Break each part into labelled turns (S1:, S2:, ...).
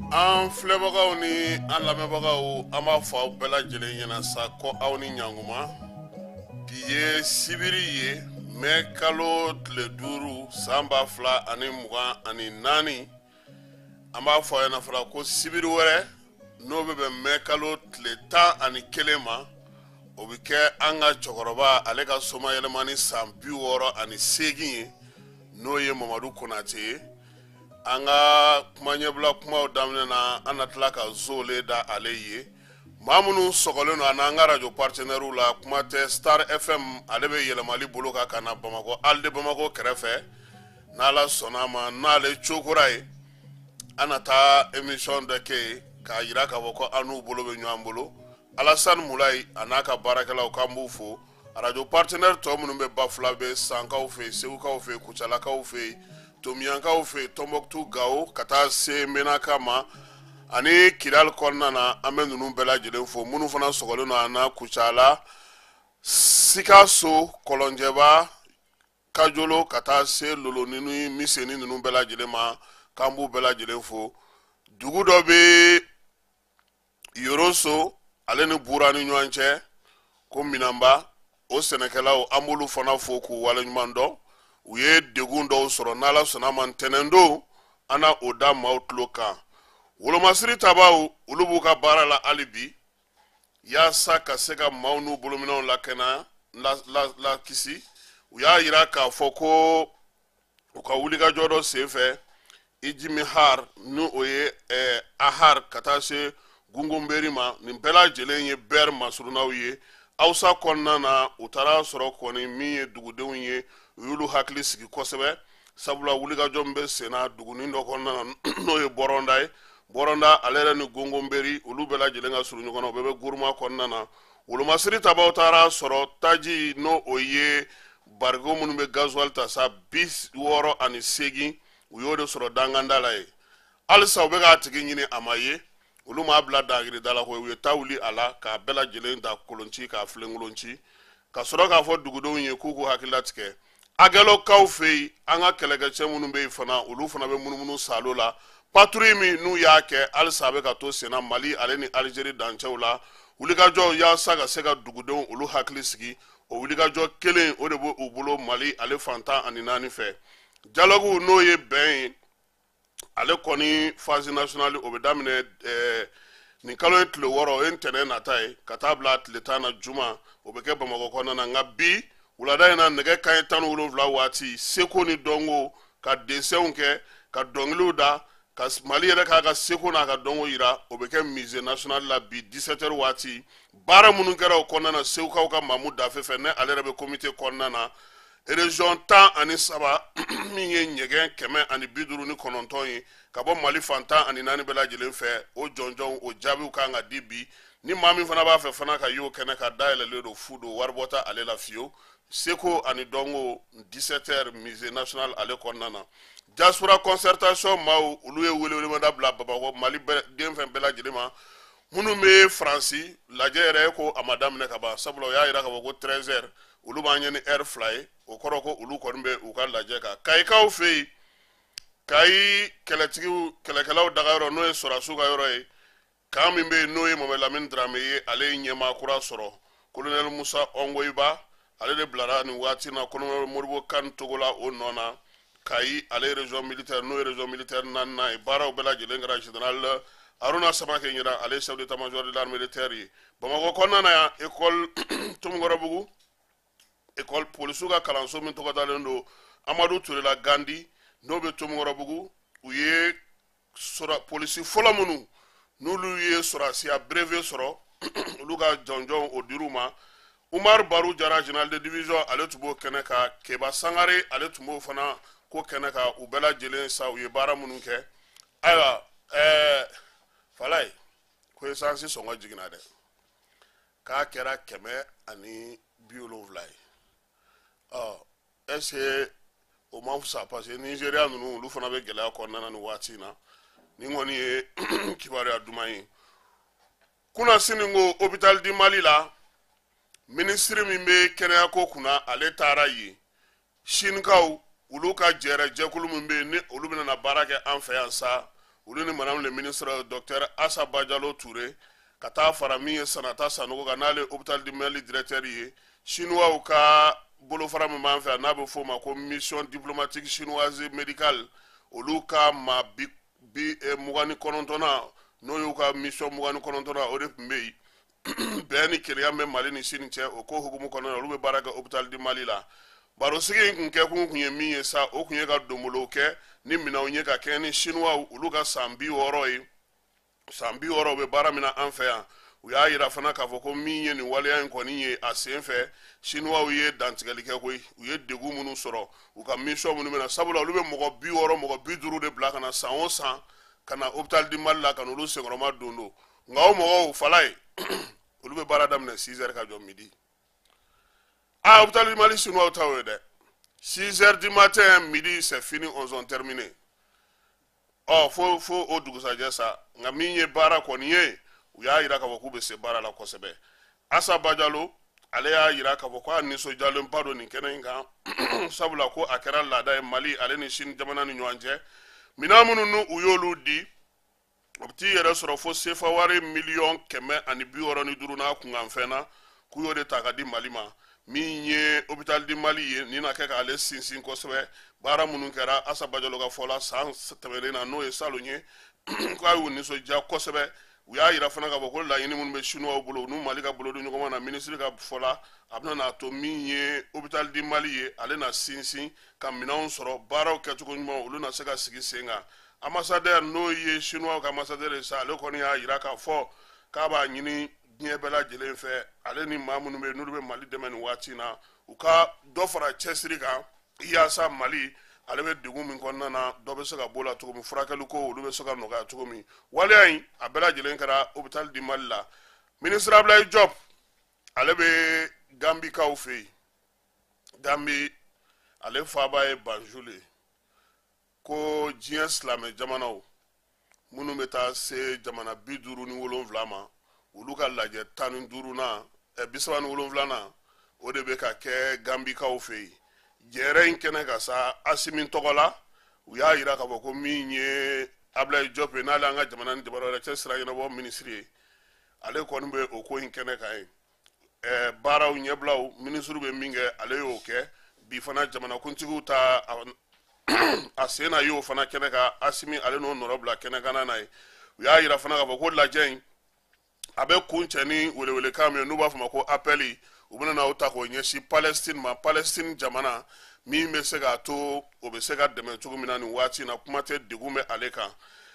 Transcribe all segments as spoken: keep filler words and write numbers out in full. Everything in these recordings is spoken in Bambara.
S1: An filɛbagaw ni an lamɛnbagaw an b'a fɔ aw bɛɛ lajɛlen ɲɛna sa ko aw ni ɲankuma bi ye sibiri ye mɛ kalo tile duuru san ba fila ani mugan ani naani an b'a fɔ a ɲɛna fana ko sibiri wɛrɛ n'o bɛ bɛn mɛ kalo tile tan ani kelen ma o bɛ kɛ an ka cɛkɔrɔba ale ka somayɛlɛma ni san bi wɔɔrɔ ani seegin ye n'o ye Mamadu Konate ye. An ka kuma ɲɛbila kumaw daminɛ na an na tila ka zole da ale ye maa minnu sɔgɔlen don an ka radio partenaires la kuma tɛ Star F M ale bɛ yɛlɛmali bolo kan ka na Bamakɔ Ali de Bamakɔ kɛrɛfɛ n'Ala sɔnna ma n'ale cokora ye an na taa émission dɔ kɛ yen k'a jira k'a fɔ ko an n'u bolo bɛ ɲɔgɔn bolo. Alassane Mulayi a n'a ka baarakɛlaw k'an b'u fo radio partenaire tɔ minnu bɛ Bafula bɛ Sankaw fɛ yen Segukaw fɛ yen Kucalakaw fɛ yen Tomiyankaw fɛ Tombouctou Gao ka taa se Menaka ma ani Kidal kɔnɔna na an bɛ ninnu bɛɛ lajɛlen fo minnu fana sɔgɔlen don an na Kucala Sikaso Kɔlɔnjɛba Kajolo ka taa se Loloni ni Miseni ninnu bɛɛ lajɛlen ma k'an b'u bɛɛ lajɛlen fo. Dugu dɔ bɛ Yoroso ale ni Bura ni ɲɔgɔn cɛ ko Minanba o sɛnɛkɛlaw an b'olu fana fo k'u waleɲuman dɔn. U ye degun dɔw sɔrɔ n'Ala sɔnna ma ntɛnɛn don an na o da maaw tulo kan. Wolomasiri tabaw olu b'u ka baara la hali bi yaasa ka se ka maaw n'u bolominɛw lakɛnɛya la kisi. U y'a jira k'a fɔ ko u ka wulikajɔ dɔ senfɛ Ijimi Har n'o ye Ahar ka taa se Gungunberi ma nin bɛɛ lajɛlen ye bɛri masurunaw ye. Awsa kɔnɔna na u taara sɔrɔ kɔni min ye dugudenw ye u y'olu hakili sigi kosɛbɛ sabula wulikajɔ min bɛ senna dugunin dɔ kɔnɔna na n'o ye Bɔrɔnda ye. Bɔrɔnda ale yɛrɛ ni Gungunberi olu bɛɛ lajɛlen ka surun ɲɔgɔn na u bɛɛ bɛ Guruma kɔnɔna na. Wolomasiri tabaw taara sɔrɔ taji n'o o ye barigo minnu bɛ gasoil ta sa bi wɔɔrɔ ani seegin u y'o de sɔrɔ danganda la ye. Halisa u bɛ k'a tigi ɲini a ma ye olu m'a bila dangirida la ko u ye taa wuli a la k'a bɛɛ lajɛlen da kolonci k'a filenkolonci ka sɔrɔ k'a fɔ dugudenw ye k'u k'u hakilila tigɛ. Agɛlɔkaw fɛ yen an ka kɛlɛkɛcɛ minnu bɛ yen fana olu fana bɛ munumunu salo la patrouille min n'u y'a kɛ halisa a bɛ ka to senna Mali ale ni Algérie dancɛw la. Wulikajɔ yaasa ka se ka dugudenw olu hakili sigi o wulikajɔ kelen o de b'u bolo Mali ale fantan ani naani fɛ. Dialogue n'o ye bɛn ye ale kɔni phase nationale o bɛ daminɛ ɛɛ nin kalo ye tile wɔɔrɔ o ye ntɛnɛn nata ye ka taa bila tile tan na juma o bɛ kɛ Bamakɔ kɔnɔna na nka bi wulada in na nɛgɛ kanɲɛ tan ni wolonwula waati seko ni dɔnko ka desɛnw kɛ ka dɔnkiliw da ka Mali yɛrɛ k'a ka seko n'a ka dɔnko yira o bɛ kɛ musée national la bi dix-sept heures waati baara minnu kɛra o kɔnɔna na Segukaw ka Mamu Dafe fɛ ne ale yɛrɛ bɛ comité kɔnɔna na région tan ani saba min ye ɲɛgɛn kɛmɛ ani bi duuru ni kɔnɔntɔn ye ka bɔ Mali fantan ani naani bɛɛ lajɛlen fɛ o jɔnjɔnw o jaabiw kan ka di bi ni maa min fana b'a fɛ fana ka y'o kɛnɛ ka dayɛlɛlen don fu don wari bɔ ta ale la fiyewu seko ani dɔnko dix-sept heures musée national ale kɔnɔna na. Diaspora concertation maaw olu ye welewelemada bila Bamakɔ Mali den fɛn bɛɛ lajɛlen ma minnu bɛ Faransi lajɛ yɛrɛ ko a ma daminɛ ka ban sabula o y'a jira k'a fɔ ko treize heures olu b'an ɲɛ ni heure fila ye o kɔrɔ ko olu kɔni bɛ u ka lajɛ kan. Kayikaw fɛ yen Kayi kɛlɛtigiw kɛlɛkɛlaw dagayɔrɔ n'o ye Sɔrasiw ka yɔrɔ ye kan min bɛ yen n'o ye Mamadu Lamini Dramé ye ale ye ɲɛmaa kura sɔrɔ colonel Musa Ongoyiba ale de bilara nin waati na colonel Modibo Kane Togola o nɔ na. Kayi ale région militaire n'o ye région militaire naaninan ye baaraw bɛɛ lajɛlen kɛra général Haruna Samake ɲɛna ale chef d'état-major de l'armée de terre ye. Bamakɔ kɔnɔna na yan école Tomukɔrɔbugu école polisiw ka kalanso min tɔgɔ dalen don Amadu Turela Gandi n'o bɛ Tomukɔrɔbugu u ye polisi fɔlɔ minnu n'olu ye sɔrɔsiya brevet sɔrɔ olu ka jɔnjɔn o dir'u ma. Umar Baru Jara général de division ale tun b'o kɛnɛ kan Keba Sangare ale tun b'o fana ko kɛnɛ kan u bɛɛ lajɛlen sa u ye baara minnu kɛ. Ayiwa ɛɛ Falaye ko essence sɔngɔ jiginna dɛ k'a kɛra kɛmɛ ani bi wolonwula ye ɔ est-ce que o ma fisa parce que Nigéria ninnu olu fana bɛ gɛlɛya kɔnɔna na nin waati in na nin kɔni ye kibaruya duman ye. Kunna sini ko hôpital di Mali la ministre min bɛ kɛnɛyako kunna ale taara yen Sinikaw olu ka jɛrɛ jɛkulu min bɛ yen ni olu bɛna baara kɛ an fɛ yan sa olu ni madame le ministre docteur Assa Badialo Touré ka taa fara min ye Sanata Sanogo kan n'ale hôpital du Mali directeur ye chinois u ka bolofara min b'an fɛ n'a bɛ f'o ma ko mission diplomatique chinoise médicale olu ka maa bi bi mugan ni kɔnɔntɔnna n'o y'u ka mission mugan ni kɔnɔntɔnna o de tun bɛ yen bɛɛ ni kelenya bɛ Mali ni Sini cɛ o ko hukumu kɔnɔna na olu bɛ baara kɛ hôpital du Mali la baro sigi in kun kɛ kun kun ye min ye sa o kun ye ka donbolo kɛ ni minɛnw ye ka kɛ ni chinois olu ka san bi wɔɔrɔ ye san bi wɔɔrɔ u bɛ baara min na an fɛ yan u y'a yira fana k'a fɔ ko min ye nin waleya in kɔni ye a sen fɛ chinois ye dantigɛli kɛ koyi u ye degun minnu sɔrɔ u ka mission minnu bɛ na sabula olu bɛ mɔgɔ bi wɔɔrɔ mɔgɔ bi duuru de bila ka na san o san ka na hôpital du Mali la ka n'olu senkɔrɔma don don nka o mɔgɔw fala ye olu bɛ baara daminɛ six heures ka jɔ midi ah hôpital du Mali chinois ta o ye dɛ six heures du matin midi c'est fini on ont terminé ɔ fo fo o dugusajɛ sa nka min ye baara kɔni ye u y'a yira k'a fɔ k'u bɛ se baara la kosɛbɛ Assa Badialo ale y'a yira k'a fɔ ko a nisɔndiyalenba don nin kɛnɛ in kan sabula ko a kɛra laada ye Mali ale ni Sini jamana ni ɲɔgɔn cɛ minɛn minnu n'u y'olu di o bɛ t'i yɛrɛ sɔrɔ fo sefa wari miliyɔn kɛmɛ ani bi wɔɔrɔ ni duuru n'a kunkanfɛn na k'u y'o de ta ka di Mali ma min ye hôpital du Mali ye nin na kɛ k'ale sinsin kosɛbɛ baara minnu kɛra Assa Badialo ka fɔ la san tɛmɛnen na n'o ye salon ye k'a y'u nisɔndiya kosɛbɛ u y'a yira fana k'a fɔ ko laɲini minnu bɛ chinois bolo n'u Mali ka bolo don ɲɔgɔn ma na minisiri ka fɔ la a bɛna n'a to min ye hôpital du Mali ye ale na sinsin ka minɛnw sɔrɔ baaraw kɛcogo ɲuman olu na se ka sigi sen kan ambassadeur n'o ye chinois ka ambassadeur ye sa ale kɔni y'a yira k'a fɔ k'a b'a ɲini diɲɛ bɛɛ lajɛlen fɛ ale ni maa minnu bɛ n'olu bɛ Mali dɛmɛ nin waati in na u ka dɔ fara cɛsiri kan yaasa Mali ale bɛ degun min kɔnɔna na dɔ bɛ se ka bɔ la cogo min furakɛli ko olu bɛ se ka nɔgɔya cogo min waleya in a bɛɛ lajɛlen kɛra hôpital du Mali la ministre Ablaye Diop ale bɛ Gambikaw fɛ yen Gambi ale faaba ye Banjul ko diɲɛ silamɛ jamanaw minnu bɛ taa se jamana bi duuru ni wolonwula ma olu ka lajɛ tan ni duuru na ɛ bi saba ni wolonwula na o de bɛ ka kɛ Gambikaw fɛ yen jɛrɛ in kɛnɛ ka sa Asimi tɔgɔ la u y'a yira k'a fɔ ko min ye Ablaye Diop ye n'ale an ka jamana ni jamana wɛrɛ cɛ sira ɲɛnabɔ minisiri ye ale kɔni bɛ o ko in kɛnɛ kan ye ɛɛ baaraw ɲɛbilaw minisiri bɛ min kɛ ale y'o kɛ bi fana jamanakuntigiw ta a sen na y'o fana kɛnɛ kan Asimi ale n'o nɔrɔ bila kɛnɛ kan na ye u y'a yira fana k'a fɔ ko lajɛ in a bɛ kun cɛ ni welewelekan min ye n'u b'a fɔ ma ko appel u bɛna n'aw ta k'o ɲɛsin Palestine ma Palestine jamana min bɛ se k'a to o bɛ se ka dɛmɛ cogo min na nin waati in na kuma tɛ degun bɛ ale kan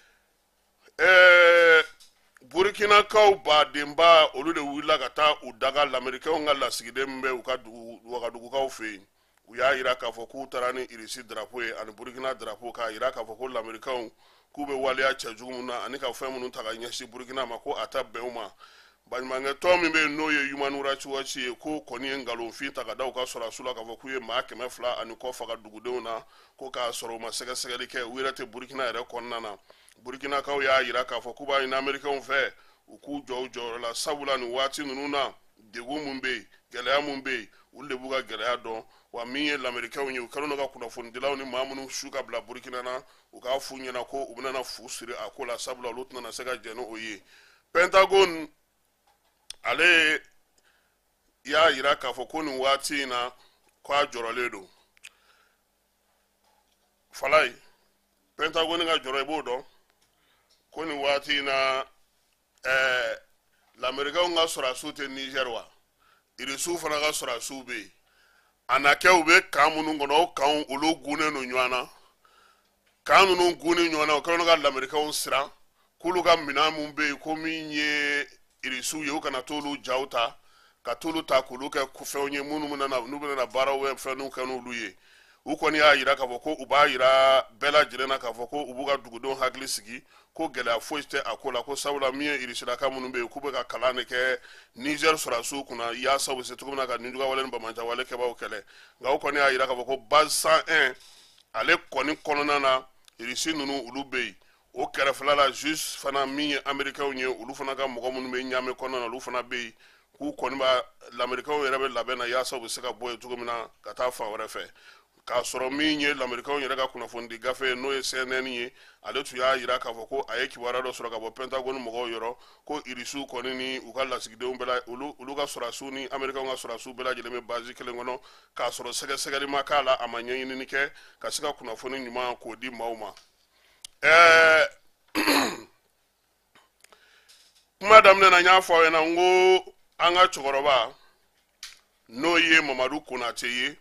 S1: ɛɛ Burkinakaw badenba olu de wulila ka taa u daga lamɛrikɛnw ka lasigiden min bɛ u ka dugu Wagadugukaw fɛ yen u y'a yira k'a fɔ k'u taara ni Irisi drapeau ye ani Burkina drapeau k'a yira k'a fɔ ko lamɛrikɛnw k'u bɛ waleya cɛjugu min na ani ka fɛn minnu ta ka ɲɛsin Burkina ma ko a ta bɛn u ma baɲumankɛtɔn min bɛ yen n'o ye Human Rights Watch ye ko kɔni ye nkalonfin ta ka da u ka sɔrɔdaso la k'a fɔ k'u ye maa kɛmɛ fila ani kɔ faga dugudenw na ko k'a sɔrɔ u ma sɛgɛsɛgɛli kɛ u yɛrɛ tɛ Burkina yɛrɛ kɔnɔna na Burkinakaw y'a yira k'a fɔ k'u b'a ɲini Amerikɛnw fɛ u k'u jɔ u jɔyɔrɔ la sabula nin waati ninnu na degun mun bɛ yen gɛlɛya mun bɛ yen olu de b'u ka gɛlɛya dɔn wa min ye lamɛrikɛnw ye u kɛlen don ka kunnafonidilaw ni maa minnu su ka bila Burkina na u k'a f'u ɲɛna ko u bɛna fu siri a ko la sabula olu tɛna se ka jɛn n'o ye Pentagon ale y'a yira k'a fɔ ko nin waati in na k'a jɔrɔlen don Falaye Pentagon ka jɔrɔ i b'o dɔn ko nin waati in na ɛɛ lamɛrikɛnw ka sɔrɔdasiw tɛ Niger wa Irisiw fana ka sɔrɔdasiw bɛ yen a na kɛ u bɛ kan minnu kɔnɔ o kan olu gunnen don ɲɔgɔn na kan ninnu gunnen ɲɔgɔn na o kɛlen don ka lamɛrikɛnw siran k'olu ka minɛn mun bɛ yen ko min ye Irisiw ye u kana t'olu jaw ta ka t'olu ta k'olu kɛ fɛnw ye minnu bɛna na n'u bɛna na baaraw bɛ fɛnw kɛ n'olu ye u kɔni y'a yira k'a fɔ ko u b'a yira bɛɛ lajɛlen na k'a fɔ ko u b'u ka dugudenw hakili sigi ko gɛlɛya foyi tɛ a ko la ko sabula min ye Irisilaka minnu bɛ yen k'u bɛ ka kalan de kɛ Niger sɔrɔdasiw kunna yaasa u bɛ se cogo min na ka ninjugawale ni bamananjawale kɛbaaw kɛlɛ nka u kɔni y'a yira k'a fɔ ko base cent un ale kɔni kɔnɔna na Irisi ninnu olu bɛ yen o kɛrɛfɛla la juste fana min ye Amerikɛnw ye olu fana ka mɔgɔ minnu bɛ Ɲame kɔnɔna na olu fana bɛ yen k'u kɔni ba l'américain yɛrɛ bɛ labɛn na yaasa u bɛ se ka bɔ yen cogo min na ka taa fan wɛrɛ fɛ k'a sɔrɔ min ye l'américain yɛrɛ ka kunnafonidi gafe n'o ye C N N ye ale tun y'a jira k'a fɔ ko a ye kibaruya dɔ sɔrɔ ka bɔ Pentagone mɔgɔw yɔrɔ ko irisiw kɔni ni u ka lasigidenw bɛɛ la olu olu ka sɔrɔdasiw ni américain ka sɔrɔdasiw bɛɛ lajɛlen bɛ base kelen kɔnɔ k'a sɔrɔ sɛgɛsɛgɛli ma k'a la a ma ɲɛɲinini kɛ ka se ka kunnafoni ɲuman k'o di maaw ma ɛɛ kuma daminɛ na n y'a fɔ aw ɲɛna n ko an ka cɛkɔrɔba n'o ye Mamadu Konate ye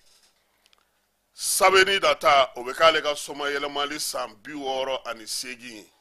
S1: Sabeni data o bɛ k'ale ka soma yɛlɛmali san bi wɔɔrɔ ani seegin ye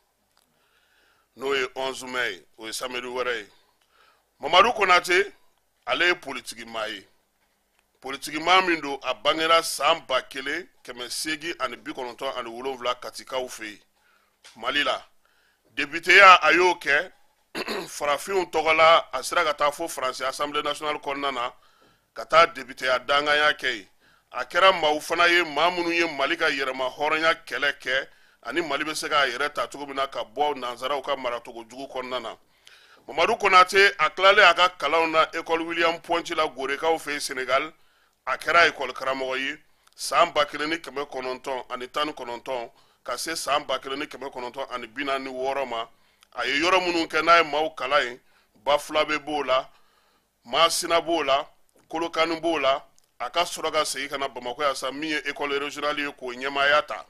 S1: n'o ye onze mai ye o ye samedi wɛrɛ ye Mamadu Konate ale ye politiki maa ye politiki maa min don a bangera san ba kelen kɛmɛ seegin ani bi kɔnɔntɔn ani wolonwula Katikaw fɛ yen Mali la députéya a y'o kɛ farafinw tɔgɔla a sera ka taa fo Faransi Assemblée nationale kɔnɔna na ka taa députéya danganya kɛ yen a kɛra maaw fana ye maa minnu ye Mali ka yɛrɛma hɔrɔnya kɛlɛ kɛ ani Mali bɛ se k'a yɛrɛ ta cogo min na ka bɔ nanzaraw ka maracogo jugu kɔnɔna na Mamadu Konate a tilalen a ka kalanw na école William Ponty la Gorekaw fɛ Sénégal a kɛra école karamɔgɔ ye san ba kelen ni kɛmɛ kɔnɔntɔn ani tan ni kɔnɔntɔn ka se san ba kelen ni kɛmɛ kɔnɔntɔn ani bi naani ni wɔɔrɔ ma a ye yɔrɔ minnu kɛ n'a ye maaw kalan yen Bafulabe b'o la Masina b'o la Kolokani b'o la a ka sɔrɔ ka segin ka na Bamakɔ yan sa min ye école régionale ye k'o ɲɛmaaya ta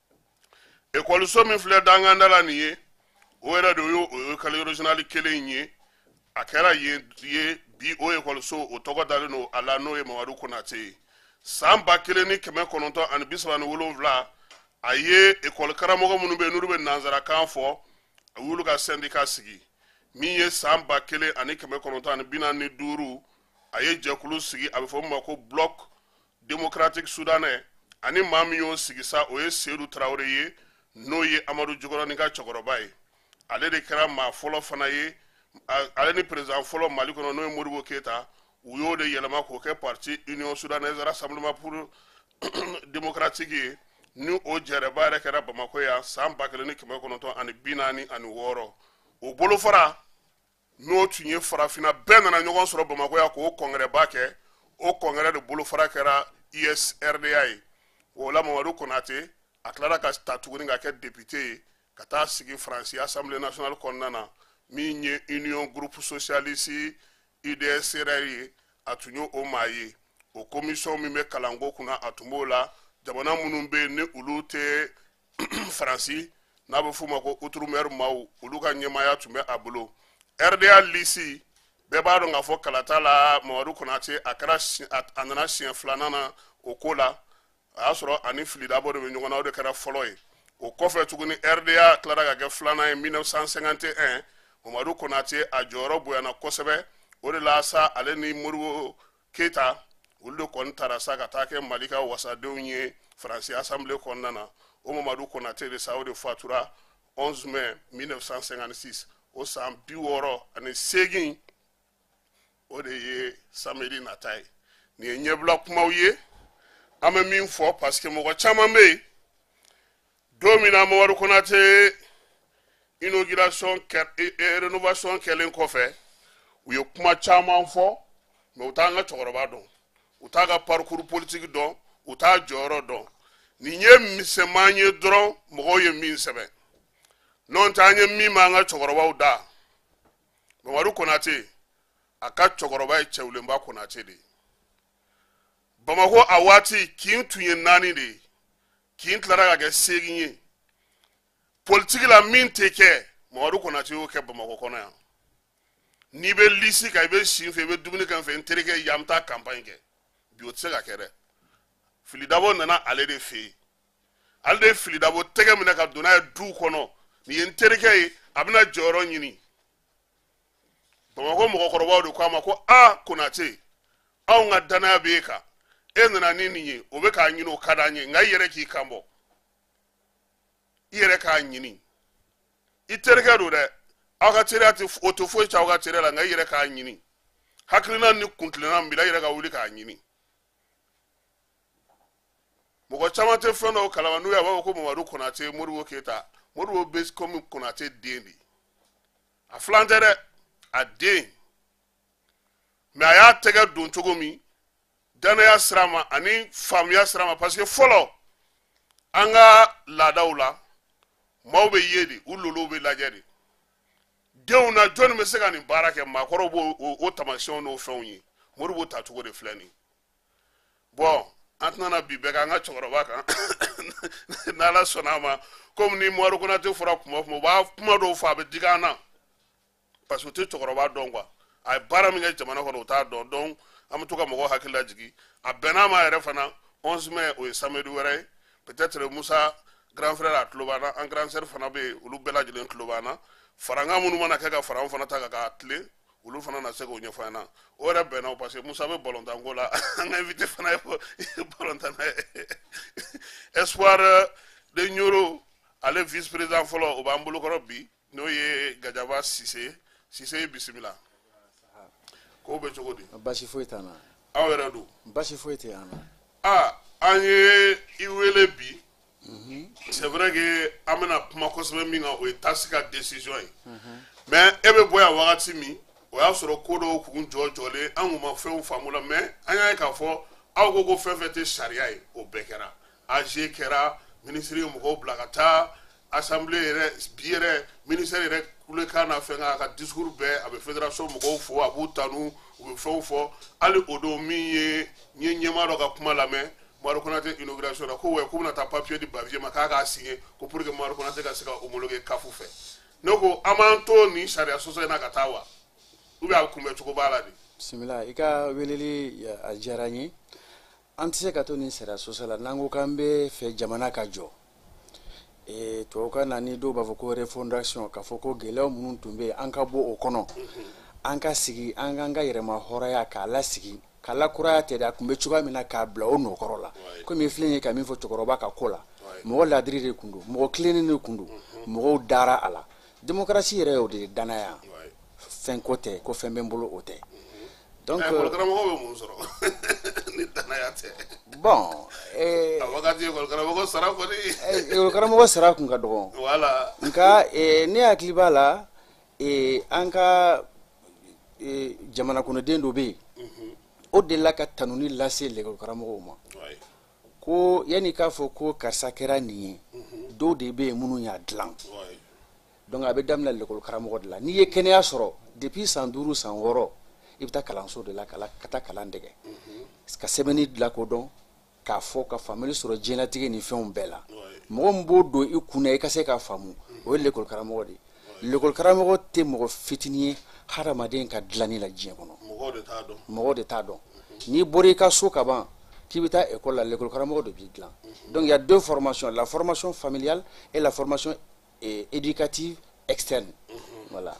S1: école min filɛ danganda la nin ye o yɛrɛ de y'o école régionale kelen ye a kɛra yen ye bi o école so o tɔgɔ dalen don a la n'o ye Mamadu Konate ye san ba kelen ni kɛmɛ kɔnɔntɔn ani bi saba ni wolonwula a ye école karamɔgɔ minnu bɛ yen n'olu bɛ nanzarakan fɔ a y'olu ka syndicat sigi min ye san ba kelen ani kɛmɛ kɔnɔntɔn ani bi naani ni duuru a ye jɛkulu sigi a bɛ fɔ min ma ko bloc démocratique soudanais ani maa min y'o sigi sa o ye Seydou Traoré ye n'o ye Amadu Jikɔrɔni ka cɛkɔrɔba ye ale de kɛra maa fɔlɔ fana ye ale ni président fɔlɔ Mali kɔnɔ n'o ye Modibo Keita u y'o de yɛlɛma k'o kɛ parti Union Soudanaise Rassemblement pour démocratique ye ni o jɛrɛba yɛrɛ kɛra Bamakɔ yan san ba kelen ni kɛmɛ kɔnɔntɔn ani bi naani ani wɔɔrɔ o bolofara n'o tun ye farafinna bɛɛ nana ɲɔgɔn sɔrɔ Bamakɔ yan k'o kɔngɛrɛba kɛ o kɔngɛrɛ de bolofara kɛra I S R D A ye o la Mamadu Konate a tilara ka ta tuguni ka kɛ député ye ka taa sigi Faransi Assemblée nationale kɔnɔna na min ye Union Groupe Socialiste U D S C R ye a tun ye o maa ye o commission min bɛ kalanko kunna a tun b'o la jamana minnu bɛ yen ni olu tɛ Faransi n'a bɛ f'o ma ko outre-mer maaw olu ka ɲɛmaaya tun bɛ a bolo R D A lisi bɛɛ b'a dɔn k'a fɔ kala t'a la Mamadu Konate a kɛra a nana siɲɛ filanan na o ko la a y'a sɔrɔ ani Filidabo de bɛ ɲɔgɔn na o de kɛra fɔlɔ ye o kɔfɛ tuguni R D A tilara ka kɛ filanan ye mille neuf cent cinquante et un Mamadu Konate a jɔyɔrɔ bonyana kosɛbɛ o de la sa ale ni Modibo Keita olu de kɔni taara sa ka taa kɛ Mali ka wasadenw ye Faransi Assemblée kɔnɔna na o Mamadu Konate de sa o de fatura onze mai mille neuf cent cinquante-six o san bi wɔɔrɔ ani seegin o de ye samedi nata ye nin ye ɲɛbila kumaw ye an bɛ min fɔ parce que mɔgɔ caman bɛ yen don min na Mamadu Konate inauguration rénovation kɛlen kɔfɛ u ye kuma caman fɔ mais u t'an ka cɛkɔrɔba dɔn u t'a ka parcours politique dɔn u t'a jɔyɔrɔ dɔn nin ye misɛman ye dɔrɔn mɔgɔw ye min sɛbɛn n'o tɛ an ye min b'an ka cɛkɔrɔbaw da Mamadu Konate a ka cɛkɔrɔba ye Cɛwulenba Konate de Bamakɔ a waati kin tun ye naani de ye kin tilara ka kɛ seegin ye politique la min tɛ kɛ Mamadu Konate y'o kɛ Bamakɔ kɔnɔ yan n'i bɛ lisi kan i bɛ si fɛ i bɛ dumuni kɛ n fɛ n terikɛ yan bɛ taa campagne kɛ bi o tɛ se ka kɛ dɛ Filidabo nana ale de fɛ yen ale de ye Filidabo tɛgɛ minɛ ka don n'a ye du kɔnɔ nin ye n terikɛ ye a bɛna jɔyɔrɔ ɲini Bamakɔ mɔgɔkɔrɔbaw de ko a ma ko a Konate anw ka danaya b'e kan e nana ni nin ye o bɛ k'a ɲini o ka d'an ye nka i yɛrɛ k'i kan bɔ i yɛrɛ k'a ɲini i terikɛ don dɛ aw ka teriya tɛ o tɛ foyi cɛ aw ka teriya la nka i yɛrɛ k'a ɲini hakilina ni kuntilenna min b'i la i yɛrɛ ka wuli k'a ɲini mɔgɔ caman tɛ fɛn dɔw kalama n'u y'a b'a fɔ ko Mamadu Konate Modibo Keita Modibo bɛ komi Konate den de a filan tɛ dɛ a den mais a y'a tɛgɛ don cogo min danaya sira ma ani faamuya sira ma parce que fɔlɔ an ka laadaw la maaw bɛ ye de u lolow bɛ lajɛ de denw na jɔnni bɛ se ka nin baara kɛ maakɔrɔw b'o o taamasiyɛnw n'o fɛnw ye Modibo tacogo de filɛ nin bon an tɛna bi bɛɛ k'an ka cɛkɔrɔba kan n'Ala sɔnna a ma komi ni Mamadu Konate fɔra kuma o kuma u b'a kuma dɔw fɔ a bɛ digi an na parce que u tɛ cɛkɔrɔba dɔn quoi a ye baara min kɛ jamana kɔnɔ u t'a dɔn donc an bɛ to ka mɔgɔw hakili lajigi a bɛnn'a ma yɛrɛ fana onze mai o ye samedi wɛrɛ ye peut-être Musa grand frère a tulo b'an na an grand sœur fana bɛ yen olu bɛɛ lajɛlen tulo b'an na farankan minnu mana kɛ ka fara an fana ta kan k'a tile olu fana na se k'o ɲɛfɔ an na o yɛrɛ bɛnna parce que Musa bɛ balontan ko la an ka invité fana ye balontan na ye Espoir de Ɲoro ale vice président fɔlɔ o b'an bolokɔrɔ bi n'o ye Gajaba Sise Sise bisimila k'o bɛ cogo di
S2: basi foyi t'an na
S1: aw yɛrɛ don
S2: basi foyi tɛ an na
S1: ah an ye i wele bi c'est vrai que an bɛna kuma kosɛbɛ min kan o ye taxe ka décision ye mais e bɛ bɔ yan wagati min o y'a sɔrɔ ko dɔw kun jɔ jɔlen an kun ma fɛnw faamu la mais an y'a ye k'a fɔ aw ko ko fɛn fɛn tɛ sariya ye o bɛɛ kɛra A G kɛra ministre ye mɔgɔw bila ka taa assemblée yɛrɛ bi yɛrɛ ministère yɛrɛ kulekan na fɛn a ka discours bɛɛ a bɛ fédération mɔgɔw fo a b'u tanu u bɛ fɛnw fɔ hali o don min ye n ye ɲɛmaa dɔ ka kuma lamɛn Mamadu Konate inauguration na ko ouais ko bɛna taa papier di Bavier ma k'a k'a signer ko pour que Mamadu Konate ka se ka homologuer CAF fɛ ne ko an b'an to nin sariya sɔsɔ in na ka taa wa ou bien a kunbɛ cogo b'a la de
S2: bisimila i ka weleli a diyara n ye an tɛ se ka to nin sariya sɔsɔ la n'an ko k'an bɛ fɛ jamana ka jɔ tubabukan na ni dɔw b'a fɔ ko refondation k'a fɔ ko gɛlɛyaw minnu tun bɛ yen an ka bɔ o kɔnɔ an ka sigi an k'an ka yɛrɛma hɔrɔnya k'a lasigi k'a lakuraya tɛ dɛ a tun bɛ cogoya min na k'a bila o nɔkɔrɔ la komi filɛ ye ka min fɔ cɛkɔrɔba ka ko la mɔgɔ ladiri de tun don mɔgɔ tilennen de tun don mɔgɔw dara a la démocratie yɛrɛ y'o de ye danaya fɛn ko tɛ ko fɛn bɛ n bolo o tɛ donc
S1: karamɔgɔ bɛ mun sɔrɔ ni danaya tɛ
S2: bon
S1: a wagati karamɔgɔ sara kɔni
S2: karamɔgɔ sara kun ka dɔgɔ
S1: voilà
S2: nka ne hakili b'a la an ka jamana kɔnɔden dɔ bɛ yen o delila ka tanuni lase l'école karamɔgɔw ma ko yanni k'a fɔ ko karisa kɛra nin ye dɔw de bɛ yen minnu y'a dilan donc a bɛ daminɛ l'école karamɔgɔ de la n'i ye kɛnɛya sɔrɔ depuis san duuru san wɔɔrɔ i bɛ taa kalanso de la ka taa kalan dege ka sɛbɛnni lakodɔn k'a fɔ ka faamuyali sɔrɔ diɲɛlatigɛ ni fɛnw bɛɛ la mɔgɔ min b'o don i kunna i ka se k'a faamu o ye l'école karamɔgɔ de ye l'école karamɔgɔ tɛ mɔgɔ fitinin ye hadamaden ka dilanni la diɲɛ kɔnɔ mɔgɔ de t'a dɔn n'i bɔra i ka so ka ban k'i bɛ taa école la l'école karamɔgɔ de b'i dilan donc il y a deux formations la formation familiale et la formation éducative externe voilà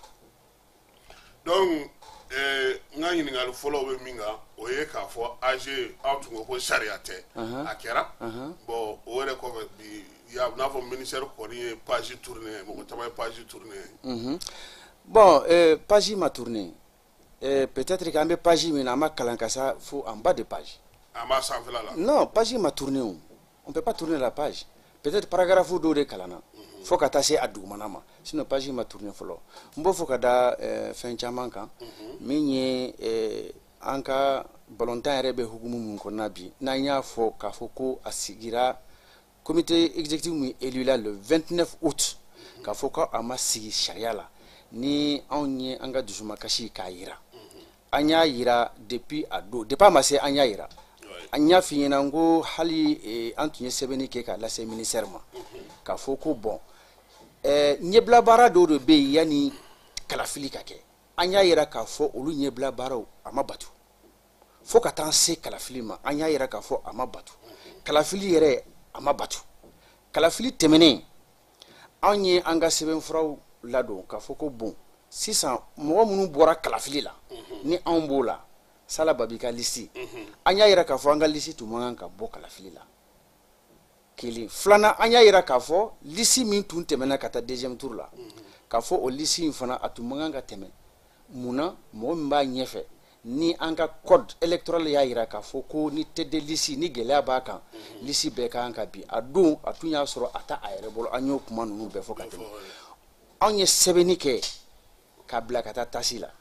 S1: donc n ka ɲininkali fɔlɔ bɛ min kan o ye k'a fɔ A G aw tun ko ko sariya tɛ a kɛra bon o yɛrɛ kɔfɛ bi n'a fɔ ministère kɔni ye page tourné mɔgɔ caman ye page tourné
S2: bon page ma tourné peut-être qu'an bɛ page min na an ma kalan ka sa fo en bas de page
S1: an b'a sanfɛla la
S2: non page ma tourné o on peut pas tourner la page peut-être paragraphe dɔw de kalanna fo ka taa se a dugumana ma sinon page ma tourné fɔlɔ n b'o fɔ ka da fɛn caman kan min ye an ka balontan yɛrɛ bɛ hukumu min kɔnɔna bi n'an y'a fɔ k'a fɔ ko a sigira comité exécutif min élu la le vingt-neuf août k'a fɔ ko a ma sigi sariya la ni anw ye an ka dusumakasi k'a yira an y'a yira depuis a don depuis a ma se an y'a yira an y'a f'i ɲɛna ko hali an tun ye sɛbɛnni kɛ k'a lase ministère ma k'a fɔ ko bon ɲɛbila baara dɔw de bɛ yen yanni kalafili ka kɛ an y'a yira k'a fɔ olu ɲɛbila baaraw a ma batu fo ka taa se kalafili ma an y'a yira k'a fɔ a ma batu kalafili yɛrɛ a ma batu kalafili tɛmɛnen anw ye an ka sɛbɛnfuraw ladon k'a fɔ ko bon sisan mɔgɔ minnu bɔra kalafili la ni anw b'o la Sala Babi ka liste an y'a yira k'a fɔ an ka liste tun man kan ka bɔ kalafili la kelen filanan an y'a yira k'a fɔ liste min tun tɛmɛna ka taa deuxième tour la k'a fɔ o liste in fana a tun man kan ka tɛmɛ munna mɔgɔ min b'a ɲɛfɛ ni an ka code électoral y'a yira k'a fɔ ko ni tête de liste ni gɛlɛya b'a kan liste bɛɛ ka kan ka bin a don a tun y'a sɔrɔ a ta a yɛrɛ bolo an y'o kuma ninnu bɛɛ fɔ ka tɛmɛ anw ye sɛbɛnni kɛ k'a bila ka taa tasi la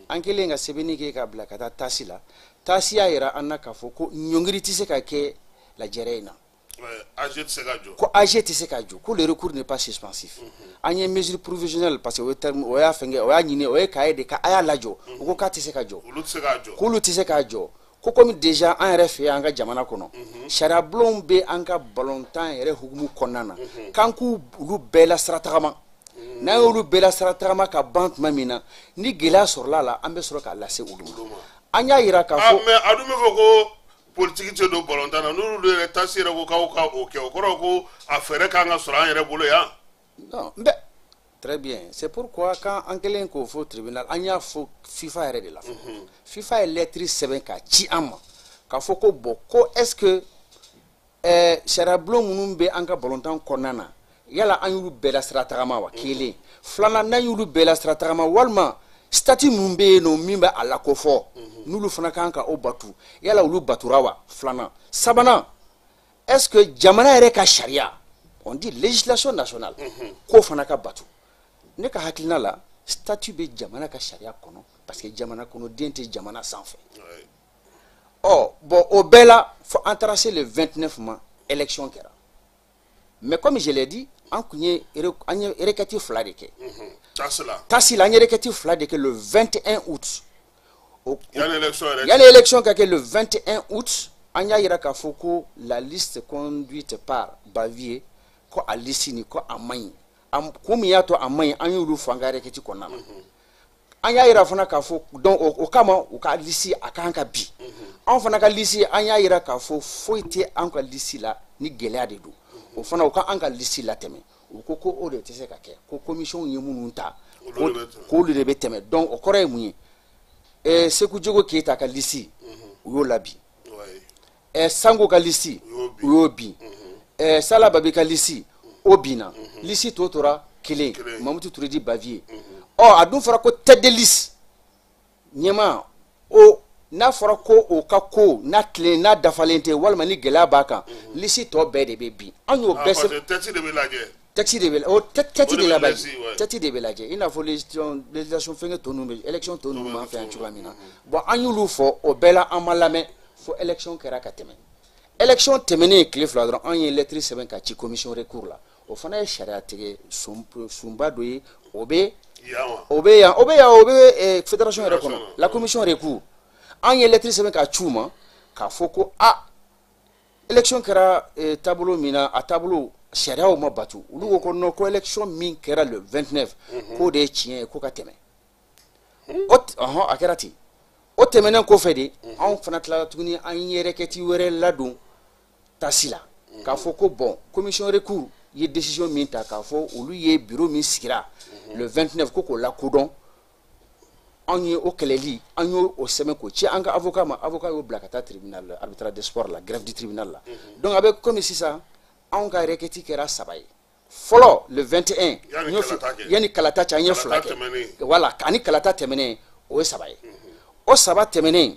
S2: an kelen ka sɛbɛnni kɛ ka bila ka taa tasi la tasi y'a yira an na k'a fɔ ko ɲɔngiri tɛ se ka kɛ lajɛrɛ in na
S1: A G tɛ se ka jɔ
S2: ko A G tɛ se ka jɔ ko le recours n'est pas suspensif an ye mesure provisoire parce que o ye terme o y'a fɛngɛ o y'a ɲini o ye cahier de ka a y'a lajɔ o ko k'a tɛ se ka jɔ
S1: olu tɛ se ka jɔ
S2: k'olu tɛ se k'a jɔ ko komi déjà an yɛrɛ fɛ yan an ka jamana kɔnɔ sariyabulon bɛ an ka balontan yɛrɛ hukumu kɔnɔna na k'an k'u olu bɛɛ la sira tagama n'an y'olu bɛɛ la sira tagama ka ban tuma min na ni gɛlɛya sɔrɔla a la an bɛ sɔrɔ k'a lase olu ma an y'a yira k'a fɔ
S1: mais a dun bɛ fɔ ko politique tɛ don balontan na n'olu yɛrɛ tasi yɛrɛ ko k'aw ka o kɛ o kɔrɔ ko a fɛɛrɛ kan ka sɔrɔ an yɛrɛ bolo yan
S2: non mais très bien c'est pourquoi quand an kɛlen k'o fɔ tribunal an y'a fɔ FIFA yɛrɛ de la FIFA ye lettre sɛbɛn k'a ci an ma k'a fɔ ko bon ko est-ce que ɛɛ sariyabulon minnu bɛ an ka balontan kɔnɔna na yala an y'olu bɛɛ la sira tagama wa kelen filanan n'an y'olu bɛɛ la sira tagama walima statut minnu bɛ yen nɔ min bɛ a lakofɔ n'olu fana kan ka o batu yala olu batura wa filanan sabanan est-ce que jamana yɛrɛ ka sariya on dit législation nationale k'o fana ka batu ne ka hakilina la statut bɛ jamana ka sariya kɔnɔ parce que jamana kɔnɔ den tɛ jamana sanfɛ ɔ bon o bɛɛ la fo an taara se le vingt-neuf ma élection kɛra mais comme je l'ai dit an kun ye an ye requête fila de kɛ tasi la an ye requête fila de kɛ le vingt et un août yanni élection ka kɛ le vingt et un août an y'a yira k'a fɔ ko la liste conduite par Bavier ko a liste ni ko a man ɲi ko min y'a to a man ɲi an y'olu fɔ an ka requête kɔnɔna na an y'a yira fana k'a fɔ donc o kama u ka liste a kan ka bi an fana ka liste an y'a yira k'a fɔ foyi tɛ an ka liste la ni gɛlɛya de don o fana u ka an ka liste latɛmɛ u ko ko o de tɛ se ka kɛ ko commission ye minnu ta k'olu de bɛ tɛmɛ donc o kɔrɔ ye mun ye ɛɛ Seku Jogo Keyita ka liste u y'o labi ɛɛ Sango ka liste u y'o bin ɛɛ Sala Babi ka liste o binna liste tɔ tora kelen Mamutu Ture di Bavier ɔ a dun fɔra ko tête de liste ɲɛmaa o n'a fɔra ko o ka ko n'a tilen n'a dafalen tɛ walima ni gɛlɛya b'a kan liste tɔ bɛɛ de bɛ bin an y'o bɛɛ sɛbɛn
S1: texte de bɛ lajɛ
S2: texte de bɛ o texte de la lajɛ texte de bɛ lajɛ i n'a fɔ législation législation fɛngɛ tɔ ninnu bɛ élection tɔ ninnu b'an fɛ yan cogoya min na bon an y'olu fɔ o bɛɛ la an ma lamɛn fo élection kɛra ka tɛmɛ élection tɛmɛnen tile fila dɔrɔn an ye lettre sɛbɛn ka ci commission recours la o fana ye sariya tigɛ sunba dɔ ye o bɛ o bɛ yan o bɛ yan o bɛ fédération yɛrɛ kɔnɔ la commission recours an ye lettre sɛbɛn ka ci u ma k'a fɔ ko a élection kɛra taabolo min na a taabolo sariyaw ma batu olu ko ko non ko élection min kɛra le vingt-neuf k'o de ye tiɲɛ ye ko ka tɛmɛ o ɔhɔn a kɛra ten o tɛmɛnen kɔfɛ de anw fana tilala tuguni an ye requête wɛrɛ ladon tasi la k'a fɔ ko bon commission recours ye décision min ta k'a fɔ olu ye bureau min sigira le vingt-neuf ko k'o lakodɔn an ye o kɛlɛli an y'o sɛbɛn k'o ci an ka avocat ma avocat y'o bila ka taa tribunal la arbitrage des sports la grève du tribunal la donc a bɛ komi sisan anw ka requête kɛra saba ye fɔlɔ le vingt et un yanni kalata cɛ an ye fila kɛ voilà ani kalata tɛmɛnen o ye saba ye o saba tɛmɛnen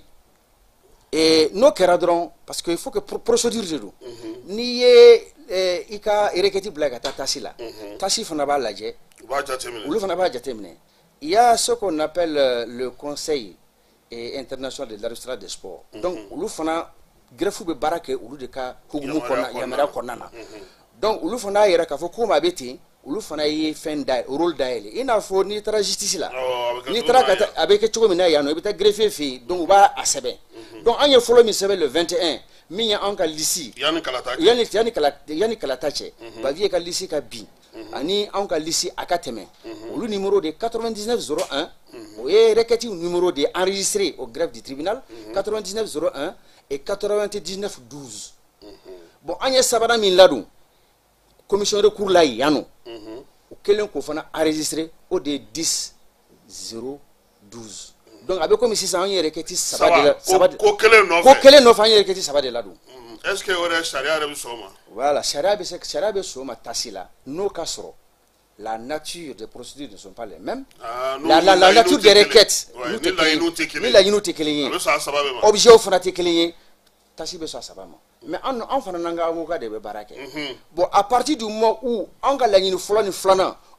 S2: n'o kɛra dɔrɔn parce que il faut que procédure de don n'i ye i ka requête bila ka taa tasi la tasi fana b'a lajɛ olu fana b'a jateminɛ il y a ce qu'on appelle le conseil international de l'arbitrage des sports donc olu fana greffe bɛ baara kɛ olu de ka hukumu kɔnɔna yamaruya kɔnɔna na donc olu fana y'a yira k'a fɔ ko maa bɛ ten olu fana ye fɛn da rôle dayɛlɛ i n'a fɔ n'i taara justice la n'i taara ka taa a bɛ kɛ cogo min na yan nɔ i bɛ taa greffier fɛ yen donc u b'a sɛbɛn donc an ye fɔlɔ min sɛbɛn le vingt et un min ye an ka liste yanni yanni kalata cɛ Bavier ka liste ka bin ani anw ka liste a ka tɛmɛ olu numéro de quatre-vingt-dix-neuf zéro un o ye requête numéro de enregistré au greffe du tribunal quatre-vingt-dix-neuf zéro un et quatre-vingt-dix-neuf douze bon an ye sabanan min ladon commission recours la yan nɔ o kɛlen k'o fana enregistré o de ye dix zéro douze donc a bɛ komi sisan an ye requête saba de la saba de
S1: ko kelen nɔfɛ
S2: ko kelen nɔfɛ an ye requête saba de ladon
S1: est-ce que o yɛrɛ sariya yɛrɛ bɛ sɔn o ma
S2: voilà sariya bɛ se sariya bɛ sɔn o ma tasi la n'o ka sɔrɔ la nature des procédures ne sont pas les mêmes
S1: ah,
S2: la, la, la nature des requêtes
S1: ni
S2: laɲiniw tɛ kelen ye objets fana tɛ kelen ye tasi bɛ sɔn a saba ma mais an an fana n'an ka avocat de bɛ baara kɛ bon à partir du moment où an ka laɲini fɔlɔ ni filanan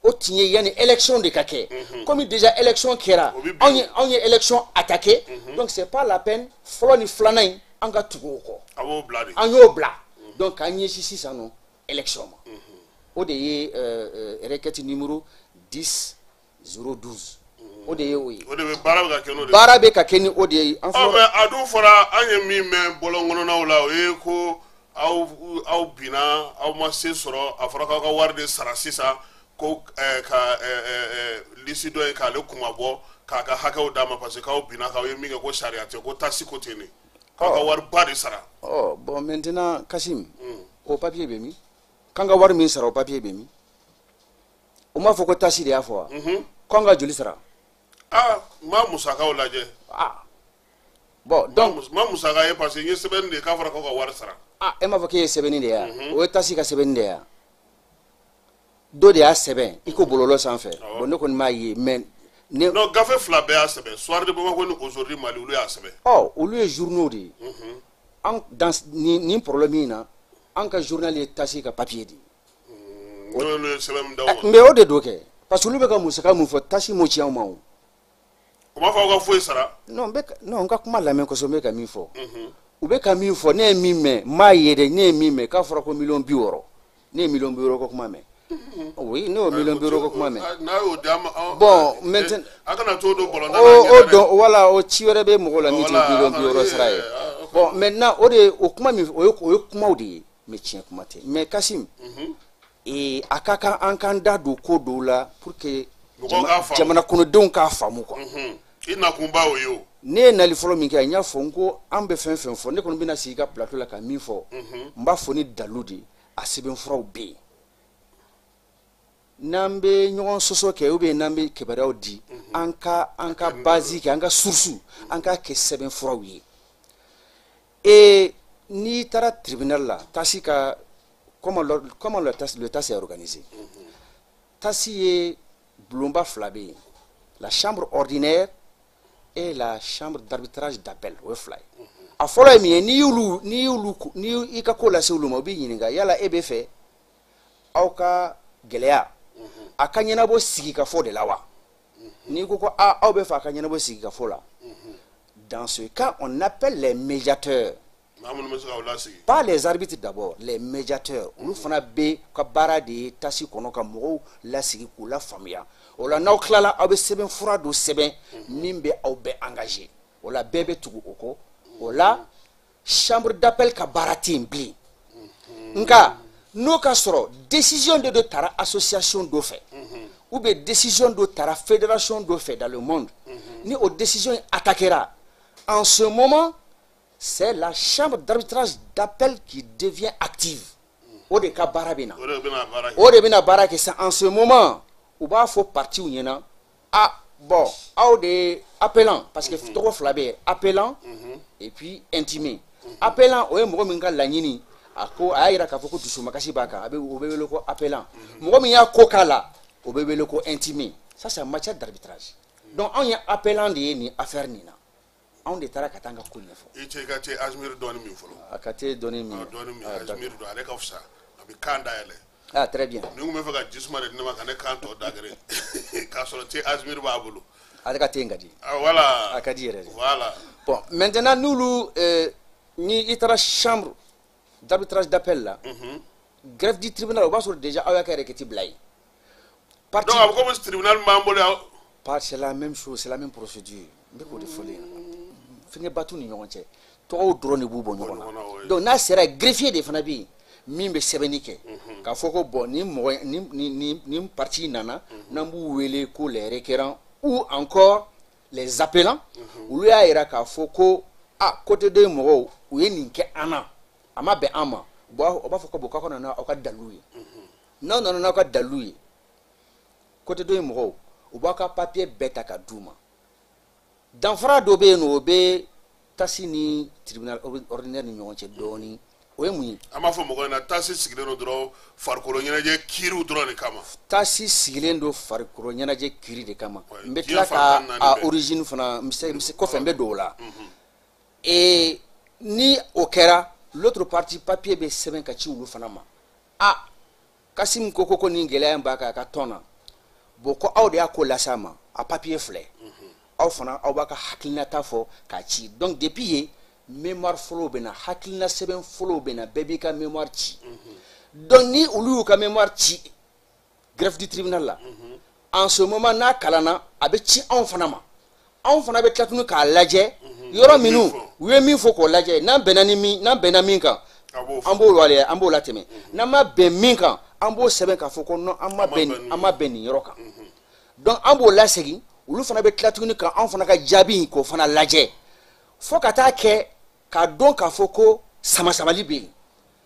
S2: o tiɲɛ yanni élection de ka kɛ comme déjà élection kɛra anw ye anw ye élection attaqué donc c'est pas la peine fɔlɔ ni filanan in an ka tugu o kɔ an y'o bila donc k'an ɲɛsin sisan nɔ élection ma o de ye requête numéro dix zéro douze o de ye o ye baara bɛ ka kɛ ni o de ye
S1: an fɔ mais a dun fɔra an ye min mɛn bɔlɔnkɔnɔnaw la o ye ko aw aw binna aw ma se sɔrɔ a fɔra k'aw ka wari de sara sisan ko ka lisi dɔ ye k'ale kuma bɔ k'a ka hakɛw d'a ma parce que k'aw binna k'aw ye min kɛ ko sariya tɛ ko tasi ko ten de k'aw ka wari ba de sara.
S2: ɔ bon maintenant Kasim o papier bɛ min k'an ka wari min sara o papier bɛ min o m'a fɔ ko tasi de y'a fɔ wa k'an ka joli sara.
S1: ah n ma musakaw lajɛ.
S2: ah bon donc
S1: n ma musaka ye parce que n ye sɛbɛnni de ye k'a fɔra k'aw ka wari sara.
S2: ah e m'a fɔ k'e ye sɛbɛnni de ye wa o ye tasi ka sɛbɛnni de ye wa dɔ de y'a sɛbɛn i ko bɔlɔlɔ sanfɛ bon ne kɔni m'a ye mais ne.
S1: non gafe fila bɛɛ y'a sɛbɛn Soir de Bamako ni Aujourd'hui Mali olu y'a sɛbɛn.
S2: ɔ olu ye journaux de ye an dans nin nin problème in na an ka journal ye tasi ka papier de ye.
S1: n'olu ye sɛbɛn min d'aw ma.
S2: mais o de do kɛ parce que olu bɛ ka musaka mun fɔ tasi m'o ci anw ma o.
S1: o m'a fɔ aw ka foyi sara.
S2: non n bɛ non n ka kuma lamɛn kosɛbɛ n bɛ ka min fɔ. u bɛ ka min fɔ ne ye min mɛn n m'a ye dɛ ne ye min mɛn k'a fɔra ko miliyɔn bi wɔɔrɔ ne ye miliyɔn bi wɔɔrɔ ko kuma mɛn. oui ne y'o miliyɔn bi wɔɔrɔ ko kuma mɛn.
S1: n'a y'o d'a ma.
S2: bon maintenant.
S1: a kana t'o don bɔlɔnda la.
S2: o dɔn wala o ci wɛrɛ bɛ mɔgɔw la min tɛ miliyɔn bi wɔɔrɔ sara ye. bon maintenant o de o kuma min o ye o ye kumaw de ye mais tiɲɛ kuma tɛ mais Kasim. ee a ka kan an k'an da don ko dɔw la pour que. jamana kɔnɔdenw k'a faamu quoi.
S1: i nakun b'a o ye o.
S2: ne ye nali fɔlɔ min kɛ n y'a fɔ n ko an bɛ fɛn fɛn fɔ ne kɔni bɛna sigi ka plateau la ka min fɔ n b'a fɔ ni dalu de a sɛbɛnfuraw bɛ yen n'an bɛ ɲɔgɔn sɔsɔ kɛ ou bien n'an bɛ kibaruyaw di an ka an ka base kɛ an ka source an k'a kɛ sɛbɛnfuraw ye et n'i taara tribunal la tasi ka comment le comment le tasi le tasi est organisé tasi ye bulonba fila bɛ yen la chambre ordinaire et la chambre d'arbitrage d'appel o ye fila ye a fɔlɔ ye min ye n'i y'olu n'i y'olu n'i i ka ko lase olu ma u b'i ɲininka yala e bɛ fɛ aw ka gɛlɛya a ka ɲɛnabɔ sigikafɔ de la wa n'i ko ko aa aw bɛ fɛ a ka ɲɛnabɔ sigikafɔ la dans ce cas on appelle les médiateurs pas les arbitres d'abord les médiateurs olu fana bɛ ka baara de ye tasi kɔnɔ ka mɔgɔw lasigi k'u la faamuya o la n'aw tilala aw bɛ sɛbɛn fura dɔ sɛbɛn min bɛ aw bɛɛ engagé o la bɛɛ bɛ tugu o kɔ o la chambre d'appel ka baara tɛ yen bilen nka n'o ka sɔrɔ décision de dɔ taara association dɔ fɛ ou bien décision dɔ taara fédération dɔ fɛ dans le monde ni o décision in attaquera en ce moment c'est la chambre d'arbitrage d'appel qui devient active o de ka baara bɛ na o de bɛna baara kɛ sisan en ce moment u b'a fɔ partiw ɲɛna ah bon aw de ye appelant parce que tɔgɔ fila bɛ yen appelant et puis intimé appelant o ye mɔgɔ min ka laɲini a ko a y'a jira k'a fɔ ko dusumakasi b'a kan a bɛ o bɛ wele ko appelant mɔgɔ min y'a ko k'a la o bɛ wele ko intimé ça c'est en matière d'arbitrage donc anw ye appelant de ye nin affaire nin na anw de taara ka taa an ka ko ɲɛfɔ. i cɛ i ka te Azimiri dɔɔni min fɔlɔ. a ka te dɔɔni min. dɔɔni min Azimiri dɔn ale ka fisa a bɛ kan dayɛlɛ. ah très bien. ni n kun bɛ fɛ ka jisuma de di ne ma ka ne kan tɔ dagere k'a sɔrɔ te Azimiri b'a bolo. ale ka te in ka di. ah voilà. a ka di yɛrɛ de. voilà. bon maintenant n'olu ni i taara chambre d'arbitrage d'appel la. greffe du tribunal o b'a sɔrɔ déjà aw y'a kɛ requête bila yen. parti donc a bɛ komi tribunal b'an bolo yan. pas c'est la même chose c'est la même procédure n bɛ k'o de fɔ ne ɲɛna. fɛnkɛ batu ni ɲɔgɔn cɛ tɔgɔw dɔrɔn de b'u bɔ ɲɔgɔn na donc n'a sera greffier de fana bɛ yen min bɛ sɛbɛnni kɛ k'a fɔ ko bon ni mɔgɔ ni ni ni parti nana n'an b'u wele ko les requérants ou encore les appelants olu y'a jira k'a fɔ ko ah côté dɔ ye mɔgɔw u ye nin kɛ an na a ma bɛn an ma bon o b'a fɔ ko bon k'aw ka na n'aw ka dalilu ye n'aw nana n'aw ka dalilu ye côté dɔ ye mɔgɔw u b'a ka papier bɛɛ ta ka d'u ma danfara dɔ bɛ yen nɔ o bɛ tasi ni tribunal ordinaire ni ɲɔgɔn cɛ dɔɔni o ye mun ye. an b'a fɔ mɔgɔw ɲɛna tasi sigilen don dɔrɔn farikolo ɲɛnajɛ kiiriw dɔrɔn de kama. tasi sigilen don farikolo ɲɛnajɛ kiiri de kama. n bɛ tila ka a origine fana n bɛ se n bɛ se kɔfɛ n bɛ don o la. et ni o kɛra l'autre partie papier bɛ sɛbɛn ka ci olu fana ma. ah Kasim ko ko ko nin gɛlɛya in b'a kan a ka tɔn na bon ko aw de y'a ko lasa ma a papier filɛ aw fana aw b'a ka hakilinata fɔ k'a ci donc depuis ye mémoire fɔlɔw bɛ na hakilina sɛbɛn fɔlɔw bɛ na bɛɛ b'i ka mémoire ci donc ni olu y'u ka mémoire ci greffe du tribunal la en ce moment n'a kalanna a bɛ ci anw fana ma anw fana bɛ tila tuguni k'a lajɛ yɔrɔ minnu u ye min fɔ k'o lajɛ n'an bɛnna ni min n'an bɛnna min kan an b'o waleya an b'o latɛmɛ n'an ma bɛn min kan an b'o sɛbɛn k'a fɔ ko non an ma bɛn an ma bɛn nin yɔrɔ kan donc an b'o lasegin olu fana bɛ tila tuguni ka anw fana ka jaabi k'o fana lajɛ fo ka taa kɛ k'a dɔn k'a fɔ ko sama-samali bɛ yen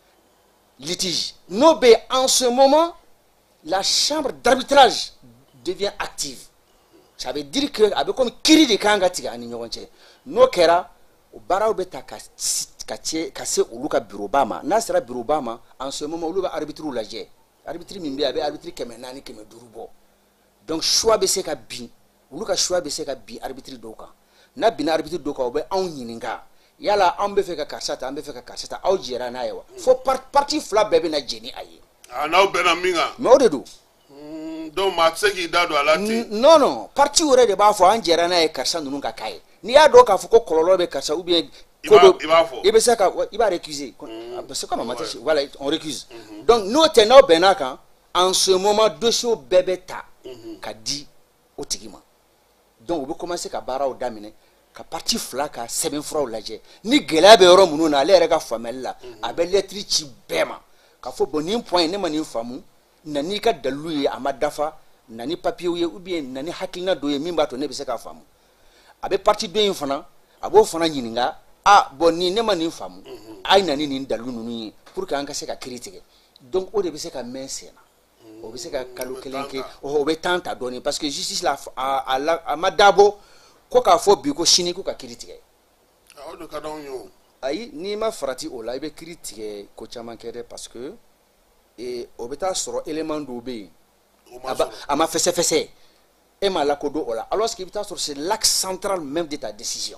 S2: litige n'o bɛ yen en ce moment la chambre d'arbitrage devient active ça veut dire que a bɛ komi kiiri de kan ka tigɛ ani ɲɔgɔn cɛ n'o kɛra o baaraw bɛ ta ka ka cɛ ka se olu ka bureau ba ma n'a sera bureau ba ma en ce moment olu bɛ arbitre lajɛ arbitre min bɛ yen a bɛ arbitre kɛmɛ naani kɛmɛ duuru bɔ donc choix bɛ se ka bin olu ka choix bɛ se ka bin arbitre dɔw kan n'a binna arbitre dɔw kan o bɛ anw ɲininka yala an bɛ fɛ ka karisa ta an bɛ fɛ ka karisa ta aw jɛra n'a ye wa fo parti fila bɛɛ bɛ na jɛ ni a ye
S1: n'aw bɛnna min kan
S2: mais o de don
S1: donc maa tɛ se k'i da don a la ten
S2: non non parti wɛrɛ de b'a fɔ an jɛra n'a ye karisa ninnu ka k'a ye n'i y'a dɔn k'a fɔ ko kɔlɔlɔ bɛ karisa ou bien ko dɔ
S1: i b'a fɔ
S2: i bɛ se ka i b'a récuser c'est comme en matière voilà on récuse donc n'o tɛ n'aw bɛnna kan en ce moment dossier bɛɛ bɛ ta ka di o tigi ma donc u bɛ commencer ka baaraw daminɛ ka parti fila ka sɛbɛnfuraw lajɛ ni gɛlɛya bɛ yɔrɔ minnu na ale yɛrɛ ka faamuyali la a bɛ lettre ci bɛɛ ma ka fɔ bon nin point ne ma nin faamu na n'i ka dalilu ye a ma dafa na ni papiyew ye ou bien na ni hakilina dɔ ye min b'a to ne bɛ se k'a faamu a bɛ parti dɔ in fana a b'o fana ɲininka ah bon nin ne ma nin faamu a ye na ni nin dalilu ninnu ye pour que an ka se ka kiiri tigɛ donc o de bɛ se ka mɛn sen na o bɛ se ka kalo kelen kɛ o bɛ temps ta dɔɔnin parce que justice la a a ma dabɔ ko k'a fɔ bi ko sini ko ka kiiri tigɛ
S1: o de ka d'anw ye o
S2: ayi n'i ma farati o la i bɛ kiiri tigɛ ko caman kɛ dɛ parce que o bɛ taa sɔrɔ élément dɔw bɛ yen a ma fɛsɛfɛsɛ e ma lakodɔn o la alors que i bɛ taa sɔrɔ c'est l'axe central même de ta décision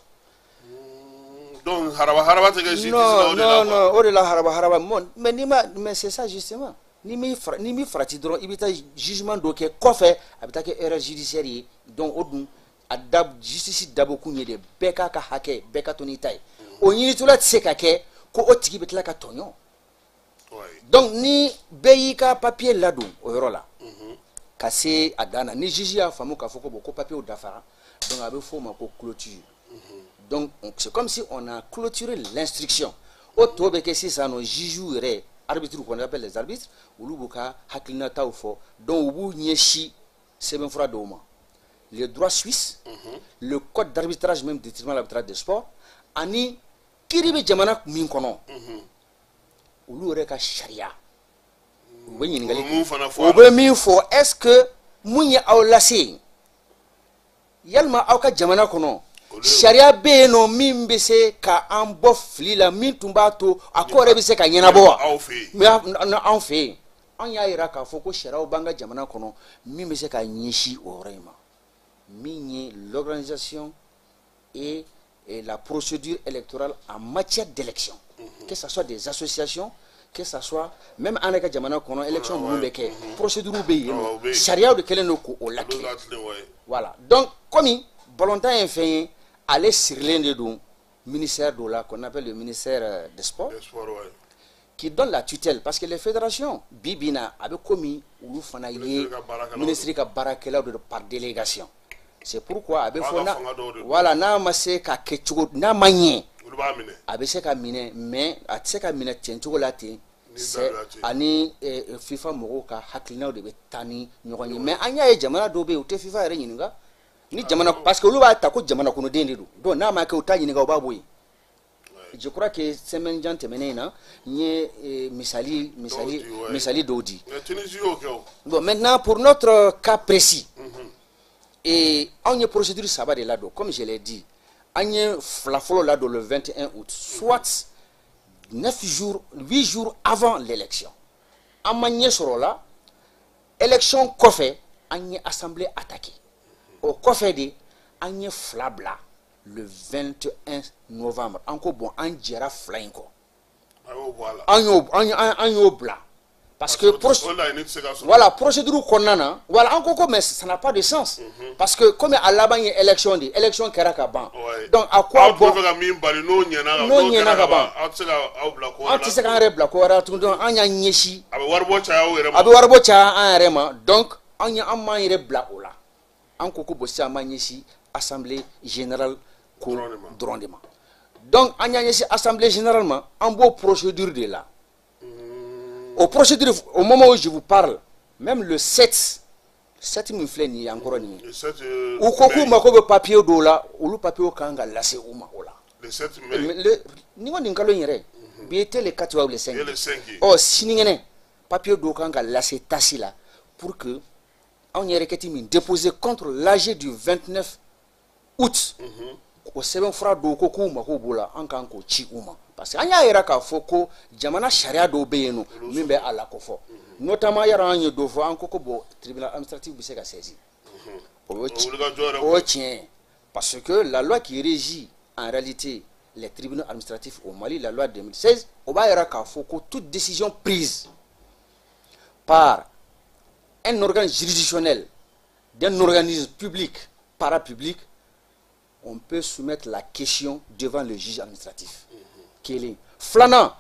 S1: donc haraba haraba tɛ kɛ justice la o de la
S2: non non o de la haraba haraba mais n'i ma mais c'est ça justement ni mi ni mi farati dɔrɔn i bɛ taa jugement dɔ kɛ kɔfɛ a bɛ taa kɛ erreur judiciaire ye donc o dun a da justice dabɔkun ye de bɛɛ k'a ka hakɛ bɛɛ ka to n'i ta ye o ɲinitɔla tɛ se ka kɛ ko o tigi bɛ tila ka tɔɲɔ donc ni bɛɛ y'i ka papier ladon o yɔrɔ la ka se a dan na ni juge y'a faamu k'a fɔ ko bon ko papier dafara donc a bɛ fɔ o ma ko clôture donc c'est comme si on a clôturé l'instruction o tɔ bɛ kɛ sisan nɔ juge yɛrɛ arbitre qu'on appelle les arbitres olu b'u ka hakilinataw fɔ donc u b'u ɲɛsin sɛbɛnfura dɔw ma le droit suisse le code d'arbitrage même du tribunal d'arbitrage des sports ani kiiri bɛ jamana min kɔnɔ olu yɛrɛ ka sariya u bɛ ɲininkali kɛ u bɛ min fɔ est-ce que mun ye aw lase yalima aw ka jamana kɔnɔ sariya bɛ yen nɔ min bɛ se ka an bɔ fili la min tun b'a to a ko yɛrɛ bɛ se ka ɲɛnabɔ wa mais anw fɛ yen anw y'a jira k'a fɔ ko sariyaw b'an ka jamana kɔnɔ min bɛ se ka ɲɛsin o yɔrɔ in ma min ye l'organisation et, et la procédure électorale en matière d'élection mm-hmm. que ce soit des associations que ce soit même an ka jamana kɔnɔ élection minnu bɛ kɛ procédure bɛ yen nɔ sariyaw de kɛlen don k'o lakile voilà donc komi balontan ye fɛn ye ale sirilen de don ministère dɔ la qu'on appelle le ministère des sports qui donne la tutelle parce que les fédérations bi bi na a bɛ komi olu fana ye ministre ka baarakɛlaw de par délégation c'est pourquoi a bɛ fɔ na voilà n'a ma se ka kɛ cogo n'a ma ɲɛ a bɛ se ka minɛ mais a tɛ se ka minɛ ten cogo la ten ani FIFA mɔgɔw ka hakilinaw de bɛ taa ni ɲɔgɔn ye mais an y'a ye jamana dɔw bɛ yen u tɛ FIFA yɛrɛ ɲininka ni jamana parce que olu b'a ta ko jamana kɔnɔden de don donc n'a ma kɛ u t'a ɲininka u b'a bɔ yen je crois que semaine jan tɛmɛnen in na n ye misali misali misali dɔw di bon maintenant pour notre cas précis et anw ye procédure saba de ladon comme je l'ai dit an ye fila fɔlɔ ladon le vingt et un août soit neuf jours huit jours avant l'élection an ma ɲɛ sɔrɔ o la élection kɔfɛ an ye assemblée attaqué o kɔfɛ de an ye fila bila le vingt et un novembre an ko bon an jɛra fila in kɔ an y'o an y'o bila parce que voilà procédure qu'on a voilà encore mais ça n'a pas de sens parce que comme à la banque élection dit élection Karakaban donc à quoi bon non n'y en a pas on tisse quand même bla quoi tout donc on y a niéchi abe warbo cha en rema donc on y a un manière bla ola en koko bossi a niéchi assemblée générale ko drondement donc on y a niéchi assemblée généralement en beau procédure de là. Au procédure, au moment où je vous parle, même le sept, sept mille flènes, il y a encore ni. Ou koku makobe papier do la, ou le papier au kanga lassé ou ma ola.
S1: Le sept mai.
S2: Le niveau d'un calon yere. Bien le quatre ou le cinq. Oh, si n'ingéne papier do kanga lassé tassi là pour que on y requête min déposé contre l'A G du vingt-neuf août. Au seven fra do koku makobo la en kanko chi uma. Parce que anya yera ka foko jamana sharia do beyeno mimbe ala ko fo notamment yara anyo do fo an koko bo tribunal administratif bi se ka saisi o tien parce que la loi qui régit en réalité les tribunaux administratifs au Mali, la loi deux mille seize, au ba yera ka foko toute décision prise par un organe juridictionnel d'un organisme public parapublic, on peut soumettre la question devant le juge administratif. Flana,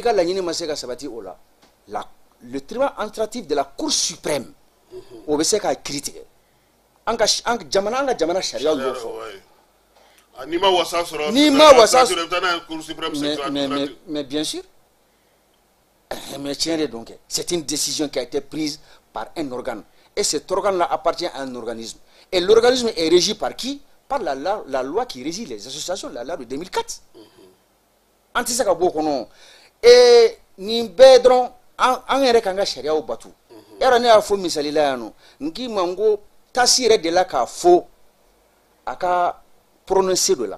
S2: le tribunal administratif de la Cour suprême, au B C K a critiqué. Anga jamana anga jamana sharia yofo.
S1: Nima wasa soro.
S2: Nima wasa soro.
S1: Mais
S2: mais bien sûr. Mais tiens donc, c'est une décision qui a été prise par un organe et cet organe-là appartient à un organisme. Et l'organisme est régi par qui? Par la, la, la loi qui régit les associations, la loi de deux mille quatre. Antisaka boko non et ni bedron an ere kanga sharia o batu era ne afo misalila yano ngi mango tasire de la ka fo aka prononcer de la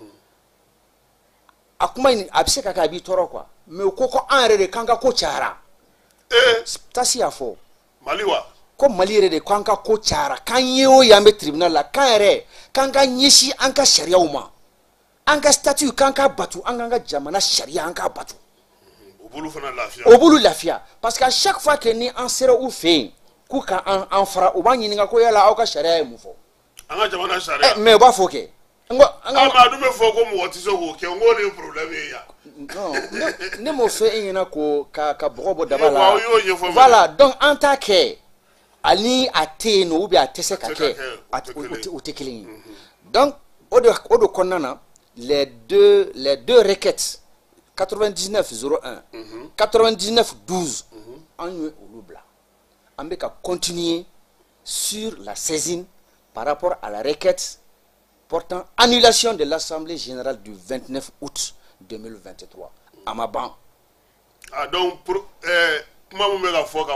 S2: akuma ni abse kaka bi toro kwa me koko an ere de kanga ko chara
S1: eh
S2: tasi afo
S1: maliwa
S2: ko malire de kanga ko chara kan yeo yambe tribunal la kan ere kanga nyishi anka sharia uma anga statut kanka batu anga jamana sharia anka batu
S1: obulu fana lafia
S2: obulu lafia parce qu'à chaque fois que ni en sera ou fait ku ka en en fara o ba nyinga ko yala auka sharia mu fo
S1: anga jamana sharia
S2: eh mais ba fo ke ngo
S1: anga ma du me fo ko mo wati so ko ke ngo le problème ya
S2: non ne mo fait yina ko ka ka brobo dabala voilà donc en tant que ali ate no ou bien atese ka ke o te killing donc o de o de konana les deux, les deux requêtes, quatre-vingt-dix-neuf zéro un, mm-hmm. quatre-vingt-dix-neuf douze, en mm-hmm. au Loubla. On va continuer sur la saisine par rapport à la requête portant annulation de l'Assemblée générale du vingt-neuf août deux mille vingt-trois. À ma banque.
S1: Ah, donc, pour. Eh, comment vous me la faites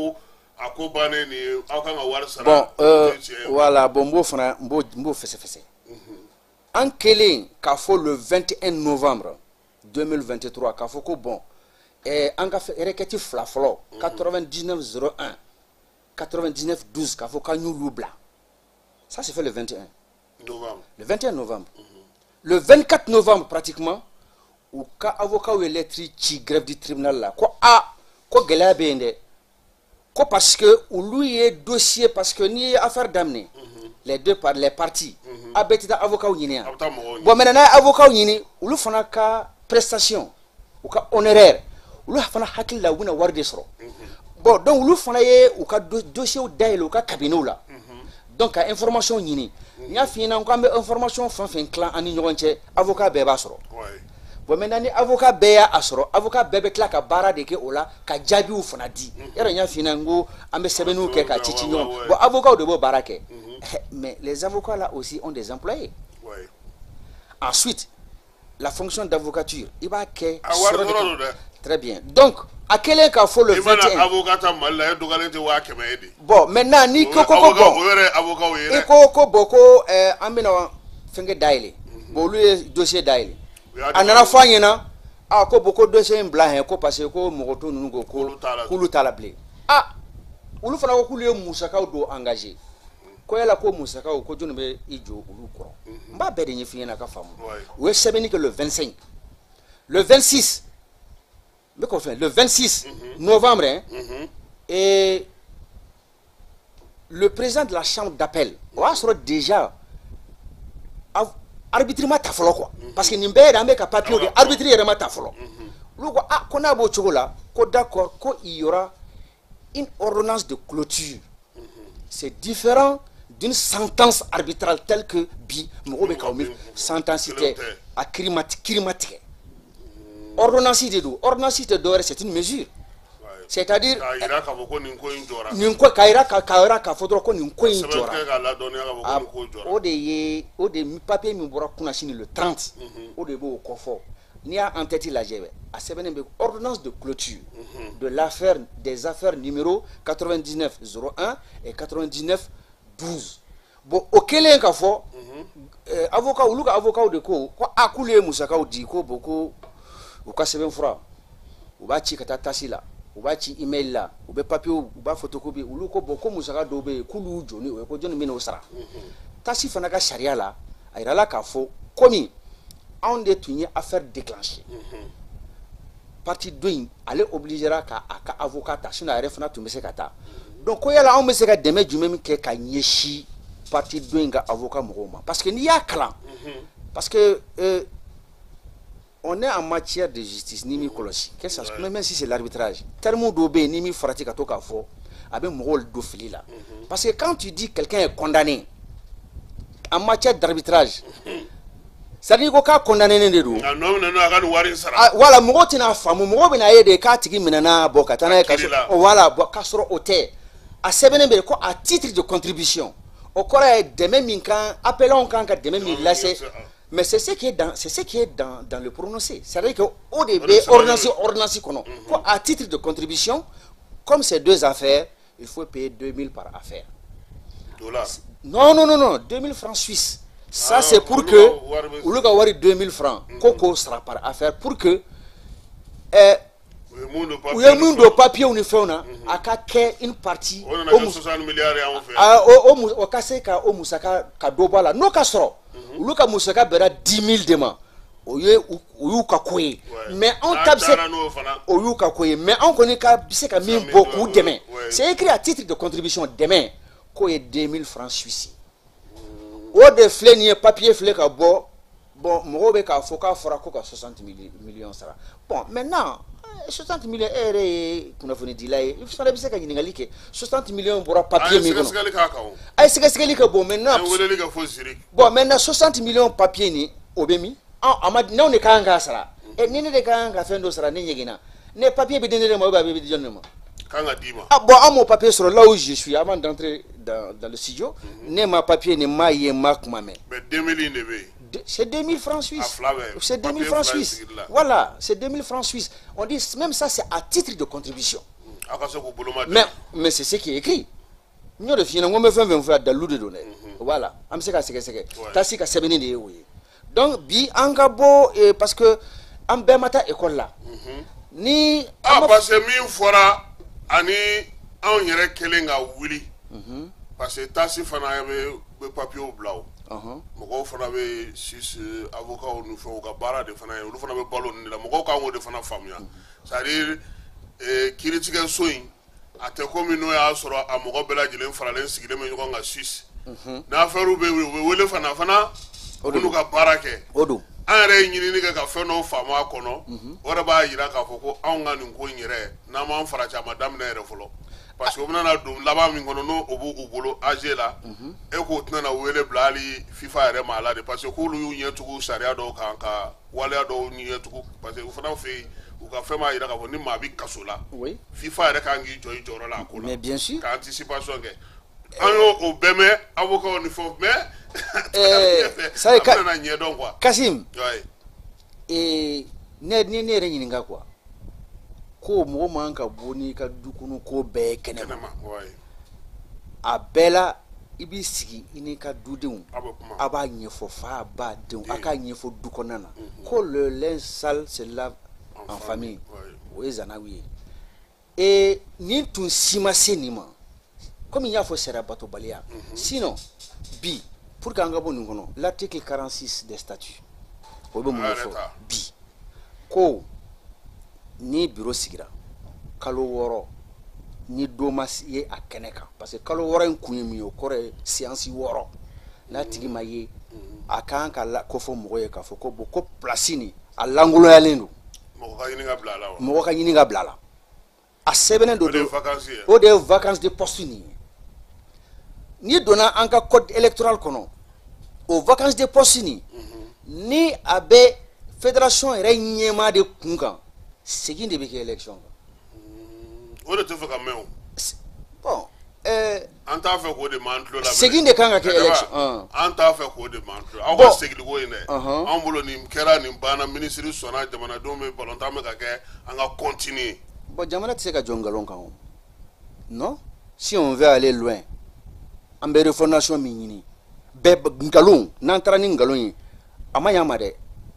S2: bon, euh, voilà, bon, bon, bon, bon, fessé, fessé. En Kéling, qu'a fait le vingt et un novembre deux mille vingt-trois, qu'a fait que bon, et en requête flaflo, quatre-vingt-dix-neuf zéro un, quatre-vingt-dix-neuf douze, qu'a fait nous loubla. Ça s'est fait le vingt et un
S1: novembre.
S2: Le vingt et un novembre. Mm -hmm. Le vingt-quatre novembre, pratiquement, où qu'a avocat ou électrique qui grève du tribunal là, quoi, ah, quoi, gala bende, quoi, parce que, ou lui est dossier, parce que ni affaire d'amener. Les deux par les parties a bêti avocat ou yini bon maintenant avocat ou yini ou le fana ka prestation ou ka honoraire ou le fana hakil la wuna war de soro bon donc ou le fana ye ou ka dossier ou daile ou ka cabinet là donc ka information yini nya fina ko ambe information fan fin clan ani ñogonche avocat be ba soro bon maintenant ni avocat be ya asoro avocat be be kla ka bara de ke ola ka jabi ou fana di era nya fina ngo ambe sebenu ke ka chichi ñon bon avocat de bo barake. Mais les avocats là aussi ont des employés. Oui. Ensuite, la fonction d'avocature, il va que
S1: ah,
S2: très bien. Donc, à quel est qu'il faut le vingt et un? Bon, maintenant, ni koko bon. Et koko boko ambina fenge daile. Bon, lui dossier daile. Anana fanyena ah ko boko dossier blanc ko parce que moto nungo ko kulu talablé. Ah, ulu fana ko kulu musaka do engagé. Ko yala ko musaka ko jonu be ijo ulu ko mba be de nyifina ka famu we sebeni que le vingt-cinq le vingt-six le vingt-six novembre, hein, et le président de la chambre d'appel a déjà arbitrement ta quoi. Parce que Nimbe a ka papier de arbitrairement ta folo. Ah, qu'on a beau là, d'accord, qu'il y aura une ordonnance de clôture. C'est différent d'une sentence arbitrale telle que Bi, sentence à climatique. Ordonnance de dos, ordonnance de dos, c'est une mesure. C'est-à-dire, papier le trente, au début au confort. Ni a en tête la G V, à ordonnance de clôture de l'affaire des affaires numéro quatre-vingt-dix-neuf zéro un et quatre-vingt-dix-neuf douze. Bon, auquel est un avocat ou avocat de co, quoi a coulé Moussaka ou dit ko beaucoup ou casse vingt francs, ou bâti katatasi là, ou bâti email là, ou be papier ou bas photocopie, ou l'uko beaucoup Moussaka dobe, koulou Johnny, ou ko Johnny Minosra. Tassi fanaka charia là, aïra la kafo, commis. On est tenu à faire déclencher. Parti douine, aller obligera qu'à avocat, sinon à refna tu me sais kata. Donc quand il y a là, on me sait que demain du même que kanyeshi parti douine ga avocat mouroma. Parce que n'y a clan. Parce que euh, on est en matière de justice, ni mi kolosi. Qu'est-ce que ça? Même si c'est l'arbitrage. Tellement d'obé ni mi frati kato kafo, avec mon rôle d'ofili là. Parce que quand tu dis quelqu'un est condamné en matière d'arbitrage. C'est-à-dire qu'on a condamné les deux. Voilà, moi je n'ai pas, moi je n'ai des cas qui m'ont bokatana voilà, bokasro hôtel. À sept quoi à titre de contribution. Au corps de même minkan, appelons quand de même laissé. Mais c'est ce qui est dans, c'est ce qui est dans, dans le prononcé. C'est-à-dire que au début, ordonnance, ordonnance qu'on à titre de contribution, comme ces deux affaires, il faut payer deux mille par affaire.
S1: Dollars.
S2: Non, non, non, non, deux mille francs suisses. Ça, ah, c'est pour que, au lieu d'avoir deux mille francs, Coco sera par affaire pour que, euh, il y a un papier ou une faune, à qu'à une partie, au Kaseka, au Moussaka, Kadobala, no Castro, au lieu qu'à Moussaka bera dix mille demandes, au lieu où Kakoué, mais on tape au lieu Kakoué, mais on connaît qu'à Bisseka mille beaucoup demain. C'est écrit à titre de contribution demain, qu'on ait deux mille francs suisses. Ou de flé papier flé ka bon bon mobe ka foka fora ko soixante millions sera. Bon maintenant soixante millions ere kuna foni dilay il faut savoir que ni que soixante millions pour papier mi gono ay sega sega ka bon maintenant bon maintenant soixante millions papier ni obemi ah amad non ne ka nga sara e ni ne de ka nga fendo sara ni nyegina ne papier bi denere mo ba bi jonne ah bon, à mon papier sur là où je suis avant d'entrer dans, dans le studio, mm -hmm. ma papier ne m'a yé marque ma main.
S1: Mais deux mille
S2: c'est deux mille francs suisses. C'est deux mille francs suisses. Voilà, c'est deux mille francs suisses. On dit même ça c'est à titre de contribution. Mais, mais c'est ce qui est écrit. Nous de finir, on me fait vingt fois dans l'eau de données. Voilà, am se ka se se ta si ka sebeni de oui. Donc bi angabo parce que am be mata école là. Ni
S1: ah parce que mi fora ani on yere kelenga wuli parce que tasi fana be papier au blanc mogo fana be six avocat ou fo ka bara de fana ou fana be ballon ni la mogo ka ngode fana famia c'est à dire eh critique soin ate comme no ya soro amogo bela jile fara len sigile me ngo nga six na faru be wele fana fana onu ka bara ke
S2: odo
S1: anre nyini ni ka fe no fama kono ora ba yira ka foko an ga ni ko nyire na ma fara cha madame na ere folo parce que on na dum laba mi kono no obu ubolo agela e ko tna na wele blali fifa ere mala de parce que ko lu nyetugu sharia do kan ka wale do nyetugu parce que fana fe ou ka fe ma yira ka ni ma bi kasola
S2: oui
S1: fifa ere kan gi joy joro la ko
S2: mais bien sûr
S1: ka anticipation ke ano o beme avocat on faut mais
S2: eh ça est
S1: na nye donc quoi
S2: Kassim
S1: ouais
S2: et ne ne ne renyi nga quoi ko mo man ka boni ka dukunu ko be kenema
S1: ouais
S2: a bela ibi sigi ini ka dudenw aba nyefo fa ba denw aka nyefo dukonana ko le linge sale se lave en famille oui zanawi et ni tun sima senima comme il y a faux sera bateau balia sinon bi pour qu'en gabon nous connaissons l'article quarante-six des statuts au bon moment bi ko ni bureau sigira kalo wɔɔrɔ ni do ma ye a kɛnɛ kan parce que kalo wɔɔrɔ in kun ye min ye o kɔrɔ ye séance wɔɔrɔ n'a tigi ma ye a kan ka la ko fɔ mɔgɔ ye k'a fɔ ko bon ko place ni a langoloyalen don
S1: mɔgɔ ka ɲini ka bila a la wa
S2: mɔgɔ ka ɲini ka bila a la a sɛbɛnnen don
S1: o de ye vacances ye
S2: o de ye vacances de poste nin ye n'i donna an ka code électoral kɔnɔ o vacances de poste nin ni a bɛ fédération yɛrɛ ɲɛmaa de kun kan segin de bɛ kɛ élection kan
S1: o de tɛ fɛ ka mɛn o
S2: bon ɛɛ
S1: an t'a fɛ k'o de m'an tulo la
S2: segin de kan ka kɛ élection
S1: an t'a fɛ k'o de m'an tulo aw ka seginko in dɛ an bolo nin kɛra nin banna minisiri sɔnna jamanadenw bɛ balontan bɛ ka kɛ an ka continuer
S2: bon jamana tɛ se ka jɔ nkalon kan o non si on veut aller loin an bɛ refondation min ɲini bɛɛ nkalon n'an taara ni nkalon ye a ma ɲ'a ma dɛ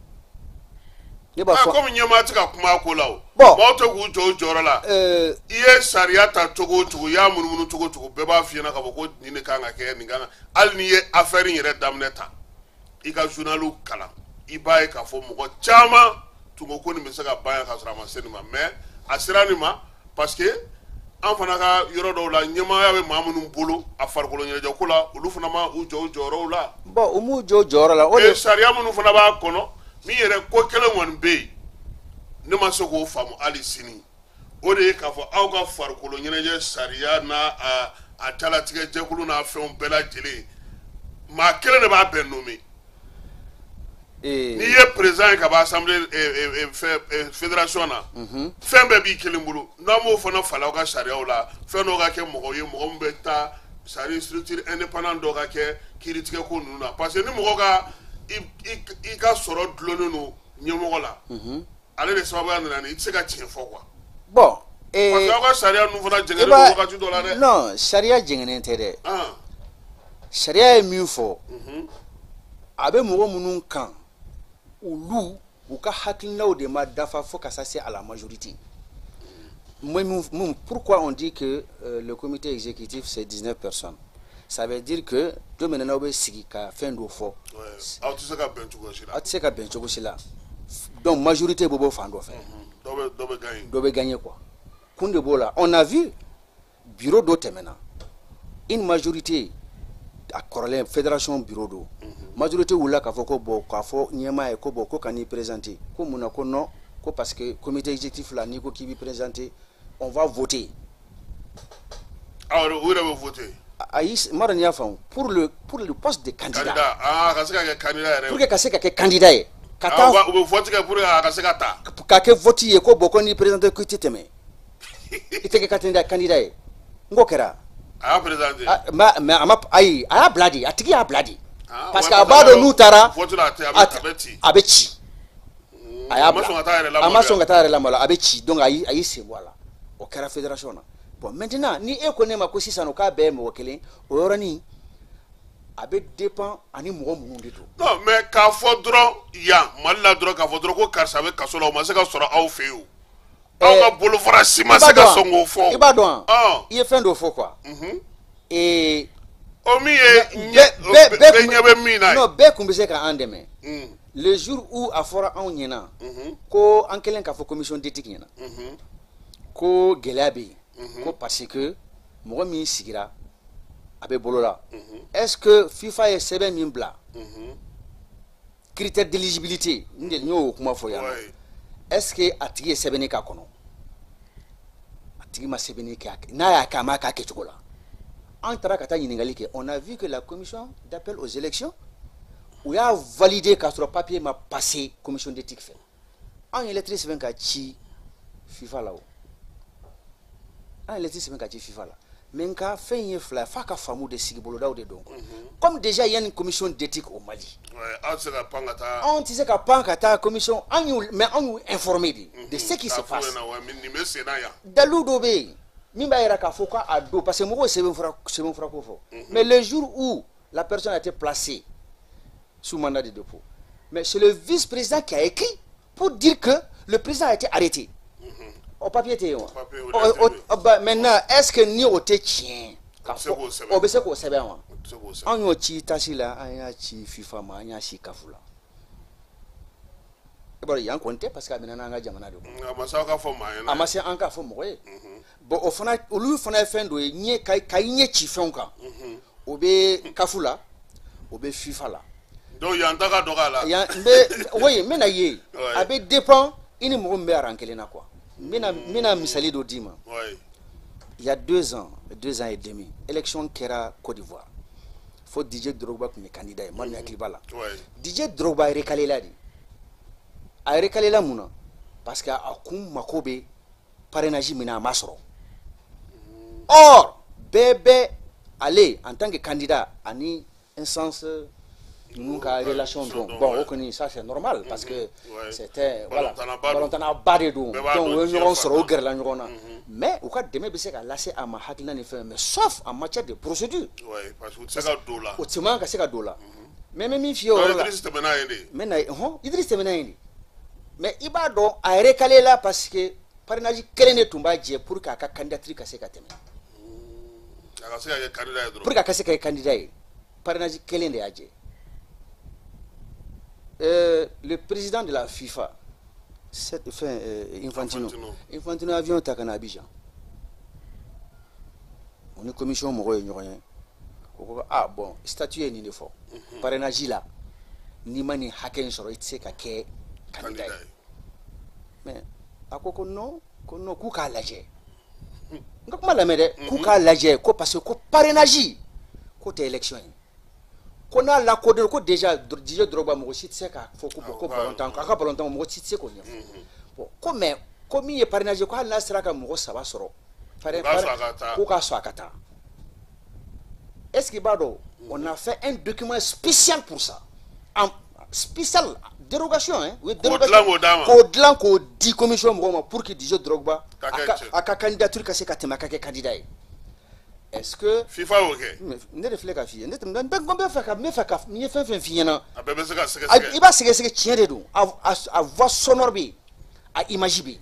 S2: ne b'a fɔ
S1: komi ɲɛmaa tɛ ka kuma a ko la o
S2: bon
S1: maaw tɛ k'u jɔ u jɔyɔrɔ la i ye sariya ta cogo o cogo i y'a munumunu cogo o cogo bɛɛ b'a f'i ɲɛna k'a fɔ ko nin de kan ka kɛ nin kan ka hali n'i ye affaire in yɛrɛ daminɛ ta i ka journaliw kalan i b'a ye k'a fɔ mɔgɔ caman tun ko ko nin bɛ se ka ban yan k'a sɔrɔ a ma se nin ma mais a sera nin ma parce que an fana ka yɔrɔ dɔw la ɲɛmaaya bɛ maa minnu bolo a farikolo ɲɛnajɛ ko la olu fana ma u jɔ u jɔyɔrɔw la
S2: bon u m'u jɔ u jɔyɔrɔ la o de
S1: sariya minnu fana b'a kɔnɔ min yɛrɛ ko kelen kɔni bɛ yen ne ma se k'o faamu hali sini o de ye k'a fɔ aw ka farikolo ɲɛnajɛ sariya n'a a talatigɛ jɛkulu n'a fɛnw bɛɛ lajɛlen maa kelen de b'a bɛɛ nommé n'i ye président ye ka bɔ assemblée fédération na fɛn bɛɛ b'i kelen bolo n'an m'o fana falen aw ka sariyaw la fɛn dɔw ka kɛ mɔgɔ ye mɔgɔ min bɛ taa sari structure indépendant dɔw ka kɛ kiiritigɛ ko ninnu na parce que ni mɔgɔ ka i ka sɔrɔ dulonnen don ɲɛmɔgɔ la ale de sababuya nana ni i tɛ se ka tiɲɛ fɔ quoi
S2: bon
S1: parce que aw ka sariya ninnu fana jɛngɛnen don wagati dɔ la dɛ
S2: non sariya jɛngɛnen tɛ dɛ sariya ye min fɔ a bɛ mɔgɔ minnu kan olu u ka hakilinaw de ma dafa fo ka se à la majorité pourquoi on dit que euh, le comité exécutif c'est dix-neuf personnes ça veut dire que don min na aw bɛ sigi ka fɛn dɔ fɔ
S1: aw tɛ se ka bɛn cogo si la
S2: aw tɛ se ka bɛn cogo si la donc majorité bɛ bɔ fan dɔ fɛ
S1: dɔ bɛ gagner
S2: dɔ bɛ gagner quoi kun de b'o la on a vu bureau dɔ tɛmɛna une majorité a kɔrɔlen fédération bureau do majorité wulila k'a fɔ ko bon k'a fɔ ɲɛmaa ye ko bon ko ka n'i présenter ko mun na ko non ko parce que comité exécutif la n'i ko k'i b'i présenter on va voter
S1: ah o yɛrɛ bɛ voter
S2: ayi mara n'i y'a faamu pour le pour le poste de candidat
S1: candidat ah ka se ka kɛ candidat yɛrɛ
S2: pour que ka se ka kɛ candidat ye ka taa
S1: u bɛ vote kɛ pour que a ka se ka ta
S2: ka kɛ vote ye ko bon ko n'i présenter ko i tɛ tɛmɛ i tɛ kɛ candidat candidat ye n k'o kɛra
S1: a y'a présenter
S2: mais mais a ma ayi a y'a bila de a tigi y'a bila de parce que a b'a dɔn n'u taara a bɛ ci a y'a bila a ma sɔn ka taa yɛrɛ lamaloya a bɛ ci donc a y'i sen bɔ a la o kɛra fédération na bon maintenant ni e ko ne ma ko sisan o k'a bɛɛ ye mɔgɔ kelen o yɔrɔnin a bɛ dépend ani mɔgɔ minnu de don.
S1: non mais k'a fɔ dɔrɔn yan mali la dɔrɔn k'a fɔ dɔrɔn ko karisa bɛ kaso la o ma se ka sɔrɔ aw fɛ yen o aw ka bolofara si ma se ka sɔn k'o fɔ.
S2: i b'a dɔn wa i ye fɛn dɔ fɔ quoi. ee.
S1: o min ye bɛɛ ɲɛ bɛ min na ye.
S2: non bɛɛ tun bɛ se k'an dɛmɛ. le jour où a fɔra anw ɲɛna ko an kɛlen k'a fɔ commission d'éthique ɲɛna ko gɛlɛya bɛ yen ko parce que mɔgɔ min sigira a bɛ bolo la est-ce que FIFA ye sɛbɛn min bila critère d'éligibilité n de n y'o kuma fɔ yan est-ce que a tigi ye sɛbɛnni k'a kɔnɔ a tigi ma sɛbɛnni kɛ n'a y'a kɛ a m'a k'a kɛcogo la an taara ka taa ɲininkali kɛ on a vu que la commission d'appel aux élections u y'a validé k'a sɔrɔ papier ma passé commission d'éthique fɛ an ye lettre sɛbɛn ka ci FIFA la o an ye lettre sɛbɛn ka ci FIFA la mais nka fɛn ye fila f'a ka faamu de sigi bolodaw de don comme déjà il y a une commission d'éthique au Mali
S1: anw tɛ se ka pan ka taa
S2: anw tɛ se ka pan ka taa commission an y'u mais an y'u informé de de ce qui se passe
S1: nin bɛ sen na yan
S2: dalilu dɔ bɛ yen min b'a yira k'a fɔ k'a don parce que mɔgɔw sɛbɛn fura sɛbɛn fura ko fɔ mais le jour où la personne a été placée sous mandat de dépôt mais c'est le vice-président qui a écrit pour dire que le président a été arrêté au papier tɛ yen wa maintenant est-ce que ni o tɛ tiɲɛ k'a fɔ o bɛ se k'o sɛbɛn wa anw y'o ci tasi la an y'a ci FIFA ma an y'a ci kafu la bon yan konté parce que amina nga jamana do
S1: amasa ka fo mayena
S2: amase an ka fo mo ye bon o fana olu fana fɛn do ye nye kay kay nye ci fɛn kan o be kafula o be FIFA la
S1: do yan ta ka dogala
S2: yan be oui mena ye a be dépend ini mo mbe arankele na quoi mina mina misali do dima
S1: oui
S2: il y a deux ans deux ans et demi élection kera Côte d'Ivoire faut D J Drogba comme candidat man yakli bala
S1: oui
S2: D J Drogba recalé là di a recalé là muna parce que a kum makobe parrainage mina masro or bébé aller en tant que candidat ani instance nous ka relation donc bon on ça c'est normal parce que c'était voilà balontana bade do donc on sera au gerla ngona mais au cas demain be se ka lasser à ma hakina ne fait mais sauf en matière de procédure
S1: ouais parce que c'est ka dola
S2: o tima ka se ka dola mais même mi fio là mais na ho Idriss Temena indi mais iba do a recalé là parce que parrainage kelen ne tumba je pour ka ka candidature ka se ka teme
S1: ka se ka candidat
S2: pour ka se ka candidat parrainage kelen de aje. Euh, le président de la FIFA, cette fin euh, Infantino, Infantino, Infantino avion takana Abidjan. On est commission moro ignorant. Ah bon, statut ni fort. Parrainage là, ni mani haken soro itse ka ke candidat. Mais à quoi qu'on non, qu'on non kuka laje. Ngakuma la mede kuka laje ko parce que parrainage côté élection. Qu'on a la code ko déjà D J Drogba mo ci tse ka fo ko ko balontan ka ka balontan mo ci tse ko nyef bon comme comme il parrainage ko hal sera ka mo saba soro pare ko ka so akata est-ce que bado on a fait un document spécial pour ça en spécial dérogation hein oui dérogation ko dlan ko di commission mo pour que D J Drogba aka candidature ka se ka tema ka candidat. Est-ce que
S1: FIFA OK
S2: ne réfléchit à fille ne te ben combien fait ka me fait ka me fait fait fille na
S1: a bebe se ka se
S2: il va se se tient de nous à voix sonore bi à image bi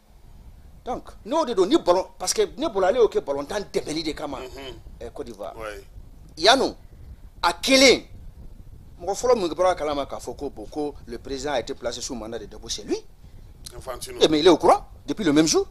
S2: donc nous de ni ballon parce que ne ballon aller OK ballon tant débeli de kama Côte d'Ivoire oui yano à Kélé mon frère mon bras kalama ka foko boko le président a été placé sous mandat de dépôt chez lui Infantino mais il est au courant depuis le même jour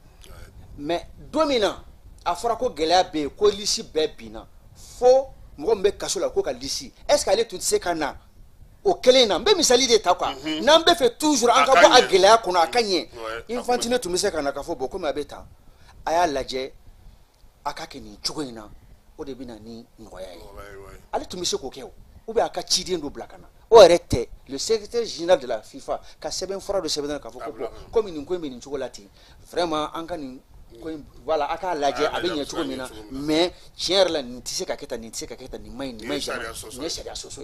S2: mais dominant a fɔra ko gɛlɛya be ko lisi bɛɛ binna fo mɔgɔ min bɛ kaso la ko ka lisi est ce que ale tun tɛ se ka na o kelen na n bɛ misali de ta quoi n'an bɛ fɛ toujours an ka bɔ a gɛlɛya kɔnɔ a ka ɲɛ Infantino tun bɛ se ka na ka fɔ bon komi a bɛ tan a y'a lajɛ a ka kɛ nin cogo in na o de bɛ na ni nɔgɔya ye ale tun bɛ se k'o kɛ o ou bien a ka ciden dɔ bila ka na o yɛrɛ tɛ le secrétaire général de la FIFA ka sɛbɛn fura dɔ sɛbɛn ka fɔ ko bon komi nin ko in bɛ nin cogo la ten vraiment an ka nin voilà aka laje abe nya chuko mina mais tiers la ntise ka keta ntise ka keta ni mai ni mai ni sharia soso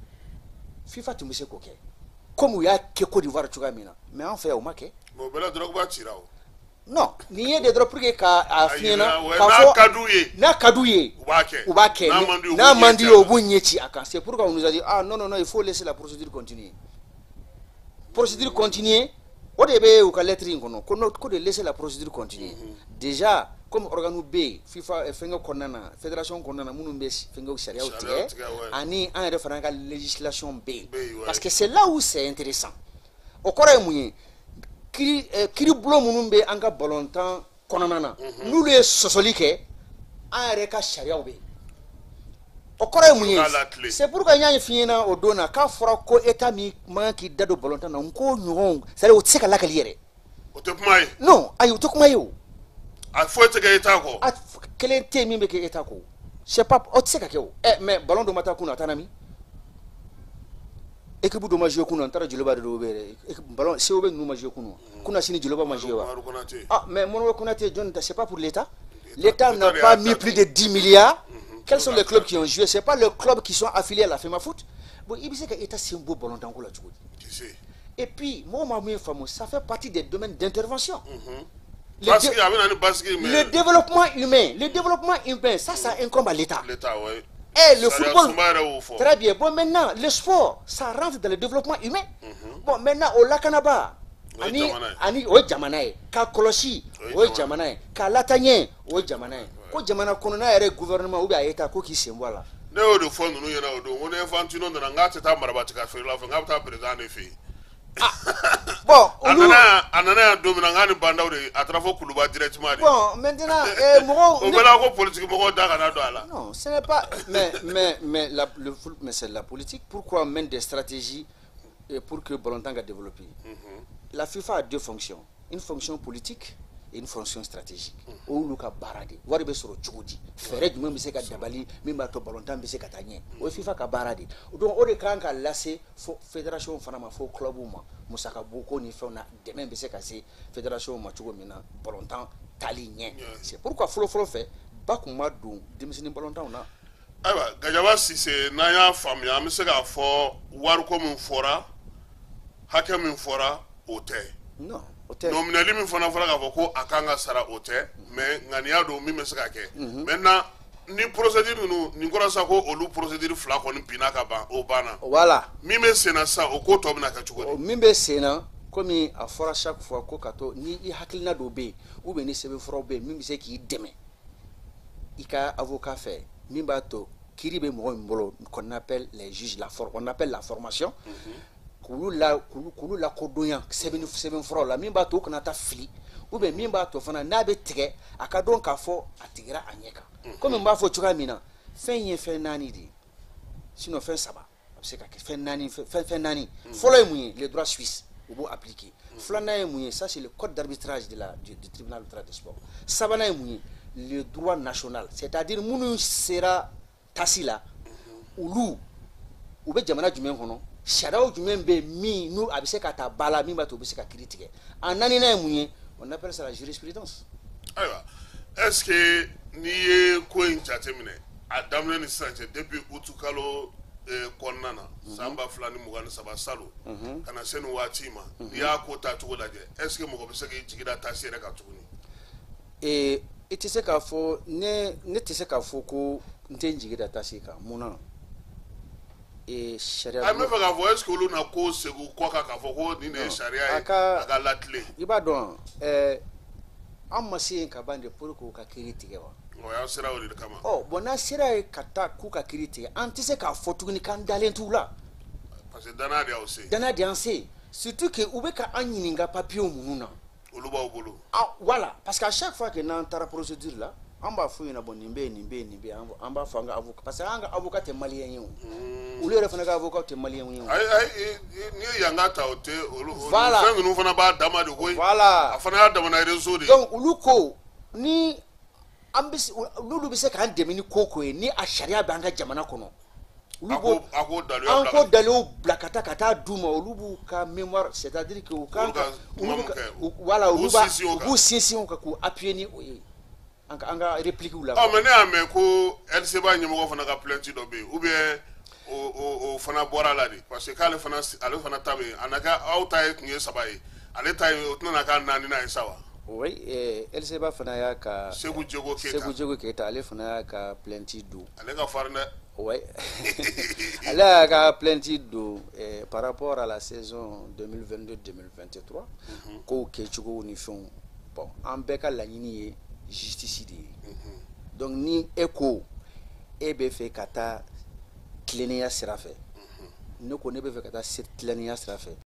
S2: FIFA tumise ko ke comme ya ke Côte d'Ivoire chuka mina mais en fait o make
S1: mo bela Drogba tirao
S2: non ni ye de drop pour que ka afiena
S1: ka fo kadouye
S2: na kadouye
S1: ubake
S2: ubake na mandi o bunyechi aka c'est pourquoi on nous a dit ah non non non il faut laisser la procédure continuer procédure continuer au début ou ka lettre ngono ko de laisser la procédure continuer déjà comme organe B FIFA fengo konana fédération konana munu be fengo sharia ou ani en référence à la législation B parce que c'est là où c'est intéressant au corps mouye kiri kiri blo munu be anga balontan konana nous le sosolike en reka sharia ou B au corps mouye c'est pourquoi il y a une fina au dona ka fora ko état mi man ki dado balontan na ko nyon c'est au tseka la kaliere
S1: o te kumai
S2: non ayo to kumai o
S1: a faut te ga état ko
S2: a kelen te mi be ke état ko c'est pas o tseka ke o eh mais ballon do mata kuna tanami équipe do majio kuna ntara juloba do bere ballon c'est au be nous majio kuna kuna sini juloba majio wa ah mais mon Konaté John c'est pas pour l'état l'état n'a pas mis plus de dix milliards. Quels sont les clubs qui ont joué? C'est pas les clubs qui sont affiliés à la FEMA Foot. Bon, il dit que l'État c'est un beau ballon d'angle. Et puis, moi, ça fait partie des domaines d'intervention. Le, dé le développement humain, le développement humain, ça, ça incombe à l'État.
S1: Oui.
S2: Et le football, très bien. Bon, maintenant, le sport, ça rentre dans le développement humain. Bon, maintenant, au Lakanaba, ani, ani, oui, Jamanaï, Ka Koloshi, oui, Jamanaï, Ka Latagné, oui, Jamanaï. Ko jamana kono na ere gouvernement ou bien état ko ki sembola
S1: ne o de fond no yana o do on Infantino na ngata ta marabati ka fe la fa ngata président ne fi
S2: Bon,
S1: a nana a nana ya don min na n k'a ni bandaw de a taara fɔ kuluba directement de.
S2: Bon, maintenant, euh, mɔgɔw.
S1: O bɛɛ la ko politique mɔgɔw da kana don a la.
S2: Non, ce n'est pas. Mais, mais, mais, la, le, mais c'est la politique. Pourquoi on mène des stratégies pour que Bolontan va développer? Mm-hmm. La FIFA a deux fonctions. Une fonction politique et une fonction stratégique. O lu ka baara de wari bɛ sɔrɔ cogo di fɛɛrɛ jumɛn bɛ se ka dabali min b'a to Balontan bɛ se ka taa ɲɛ o ye FIFA ka baara de donc o de kan ka lase fo fédération fana ma fo club ma musaka boko ni fɛnw na dɛmɛ bɛ se ka se fédération ma cogo min na Balontan taali ɲɛ c'est pourquoi fɔlɔ fɔlɔ fɛ ba kun ma don denmisɛnnin Balontanw na.
S1: Ayiwa Gajaba Sise n'an y'a faamuya an bɛ se k'a fɔ wariko min fɔra hakɛ min fɔra o tɛ.
S2: Non.
S1: Nominali min fana fɔra k'a fɔ ko a kan ka sara o tɛ mais ŋaniya don min bɛ se ka kɛ maintenant ni procédure ninnu nin kɔrɔ sa ko olu procédure fila kɔni binna ka ban o banna.
S2: Voilà.
S1: Min bɛ sen na sisan o ko tɔ bɛna kɛ cogo di.
S2: Min bɛ sen na komi a fɔra chaque fois ko ka to ni i hakilina dɔ bɛ yen ou bien ni sɛbɛnfuraw bɛ yen min bɛ se k'i dɛmɛ i ka avocat fɛ min b'a to kiiri bɛ mɔgɔ min bolo qu'on appelle les juges la for on appelle la formation. Kulu la kulu kulu la kodonya sɛbɛn sɛbɛn furaw la min b'a to kana taa fili ou bien min b'a to fana n'a bɛ tigɛ a ka dɔn k'a fɔ a tigɛra a ɲɛ kan komi n b'a fɔ cogoya min na fɛn ye fɛn naani de ye sinon fɛn saba a bɛ se ka kɛ fɛn naani fɛn fɛn naani fɔlɔ ye mun ye les droits suisses u b'o appliquer filanan ye mun ye ça c'est le code d'arbitrage de la du, du tribunal du droit des sports sabanan ye mun ye le droit national c'est-à-dire minnu sera tasi la olu u bɛ jamana jumɛn kɔnɔ sariyaw jumɛn bɛ min n'u a bɛ se ka taa ba la min b'a to u bɛ se ka kiiri tigɛ a naaninan ye mun ye on appelle ça la jurisprudence.
S1: Ayiwa est ce que n'i ye ko in jateminɛ a daminɛ ni sisan cɛ depuis août kalo kɔnɔna na san ba fila ni mugan ni saba salon ka na se nin waati ma n'i y'a ko ta cogo lajɛ est ce que mɔgɔ bɛ se k'i jigi da tasi yɛrɛ kan tuguni.
S2: ee i tɛ se k'a fɔ ne ne tɛ se k'a fɔ ko n tɛ n jigi da tasi kan mun na. Sariya
S1: a bɛ fɛ k'a fɔ est ce que olu na ko segu kɔ kan k'a fɔ ko nin de ye sariya ye a ka latile.
S2: I b'a dɔn ɛɛ an ma se yen ka ban de pour que u ka kiiri tigɛ wa.
S1: o y'aw sera o de kama.
S2: ɔ bɔn n'a sera ye ka taa k'u ka kiiri tigɛ an tɛ se k'a fɔ tuguni k'an dalen t'u la.
S1: parce que danaya de y'aw se.
S2: danaya de y'an se surtout que u bɛ ka an ɲininka papiyew minnu na.
S1: olu b'aw bolo.
S2: ah voilà parce que à chaque fois que n'an taara procédure la. an b'a fɔ ɲɛna bɔ nin bɛ yen nin bɛ yen nin bɛ yen an b'a fɔ an ka avocat parce que an ka avocat tɛ maliyɛn ye o olu yɛrɛ fana ka avocat tɛ maliyɛn ye o.
S1: ayi ayi n'i ye yan ka ta o tɛ olu fɛn ninnu fana b'a dama de koyi
S2: voilà
S1: a fana y'a damana réseau de ye.
S2: donc olu ko ni an bɛ se n'olu bɛ se k'an dɛmɛ ni ko ko ye ni a sariya bɛ an ka jamana kɔnɔ.
S1: a ko a ko dalilu
S2: an ko dalilu bila ka taa ka taa d'u ma olu b'u ka mémoire c'est-à-dire que u kan ka voilà olu b'a u b'u sinsin o kan k'u appuyer ni o ye. an ka réplique la.
S1: ɔ mais ne y'a mɛn ko L C B A ɲɛmɔgɔ fana ka plainte dɔ bɛ yen ou bien o o o fana bɔra la de parce que k'ale fana ale fana ta bɛ yen a na kɛ aw ta ye tun ye saba ye ale ta ye o tɛna na k'a naaninan ye sa wa.
S2: oui L C B A fana y'a ka.
S1: Segu Jogo Keyita
S2: Segu Jogo Keyita ale fana y'a ka plainte don.
S1: ale ka farin dɛ.
S2: oui ale y'a ka plainte don par rapport à la saison deux mille vingt-deux deux mille vingt-trois kow kɛcogow ni fɛnw bon an bɛɛ ka laɲini ye. Justice de ye donc ni e ko e bɛ fɛ ka taa tilennenya sira fɛ ne ko ne bɛ fɛ ka taa tilennenya sira fɛ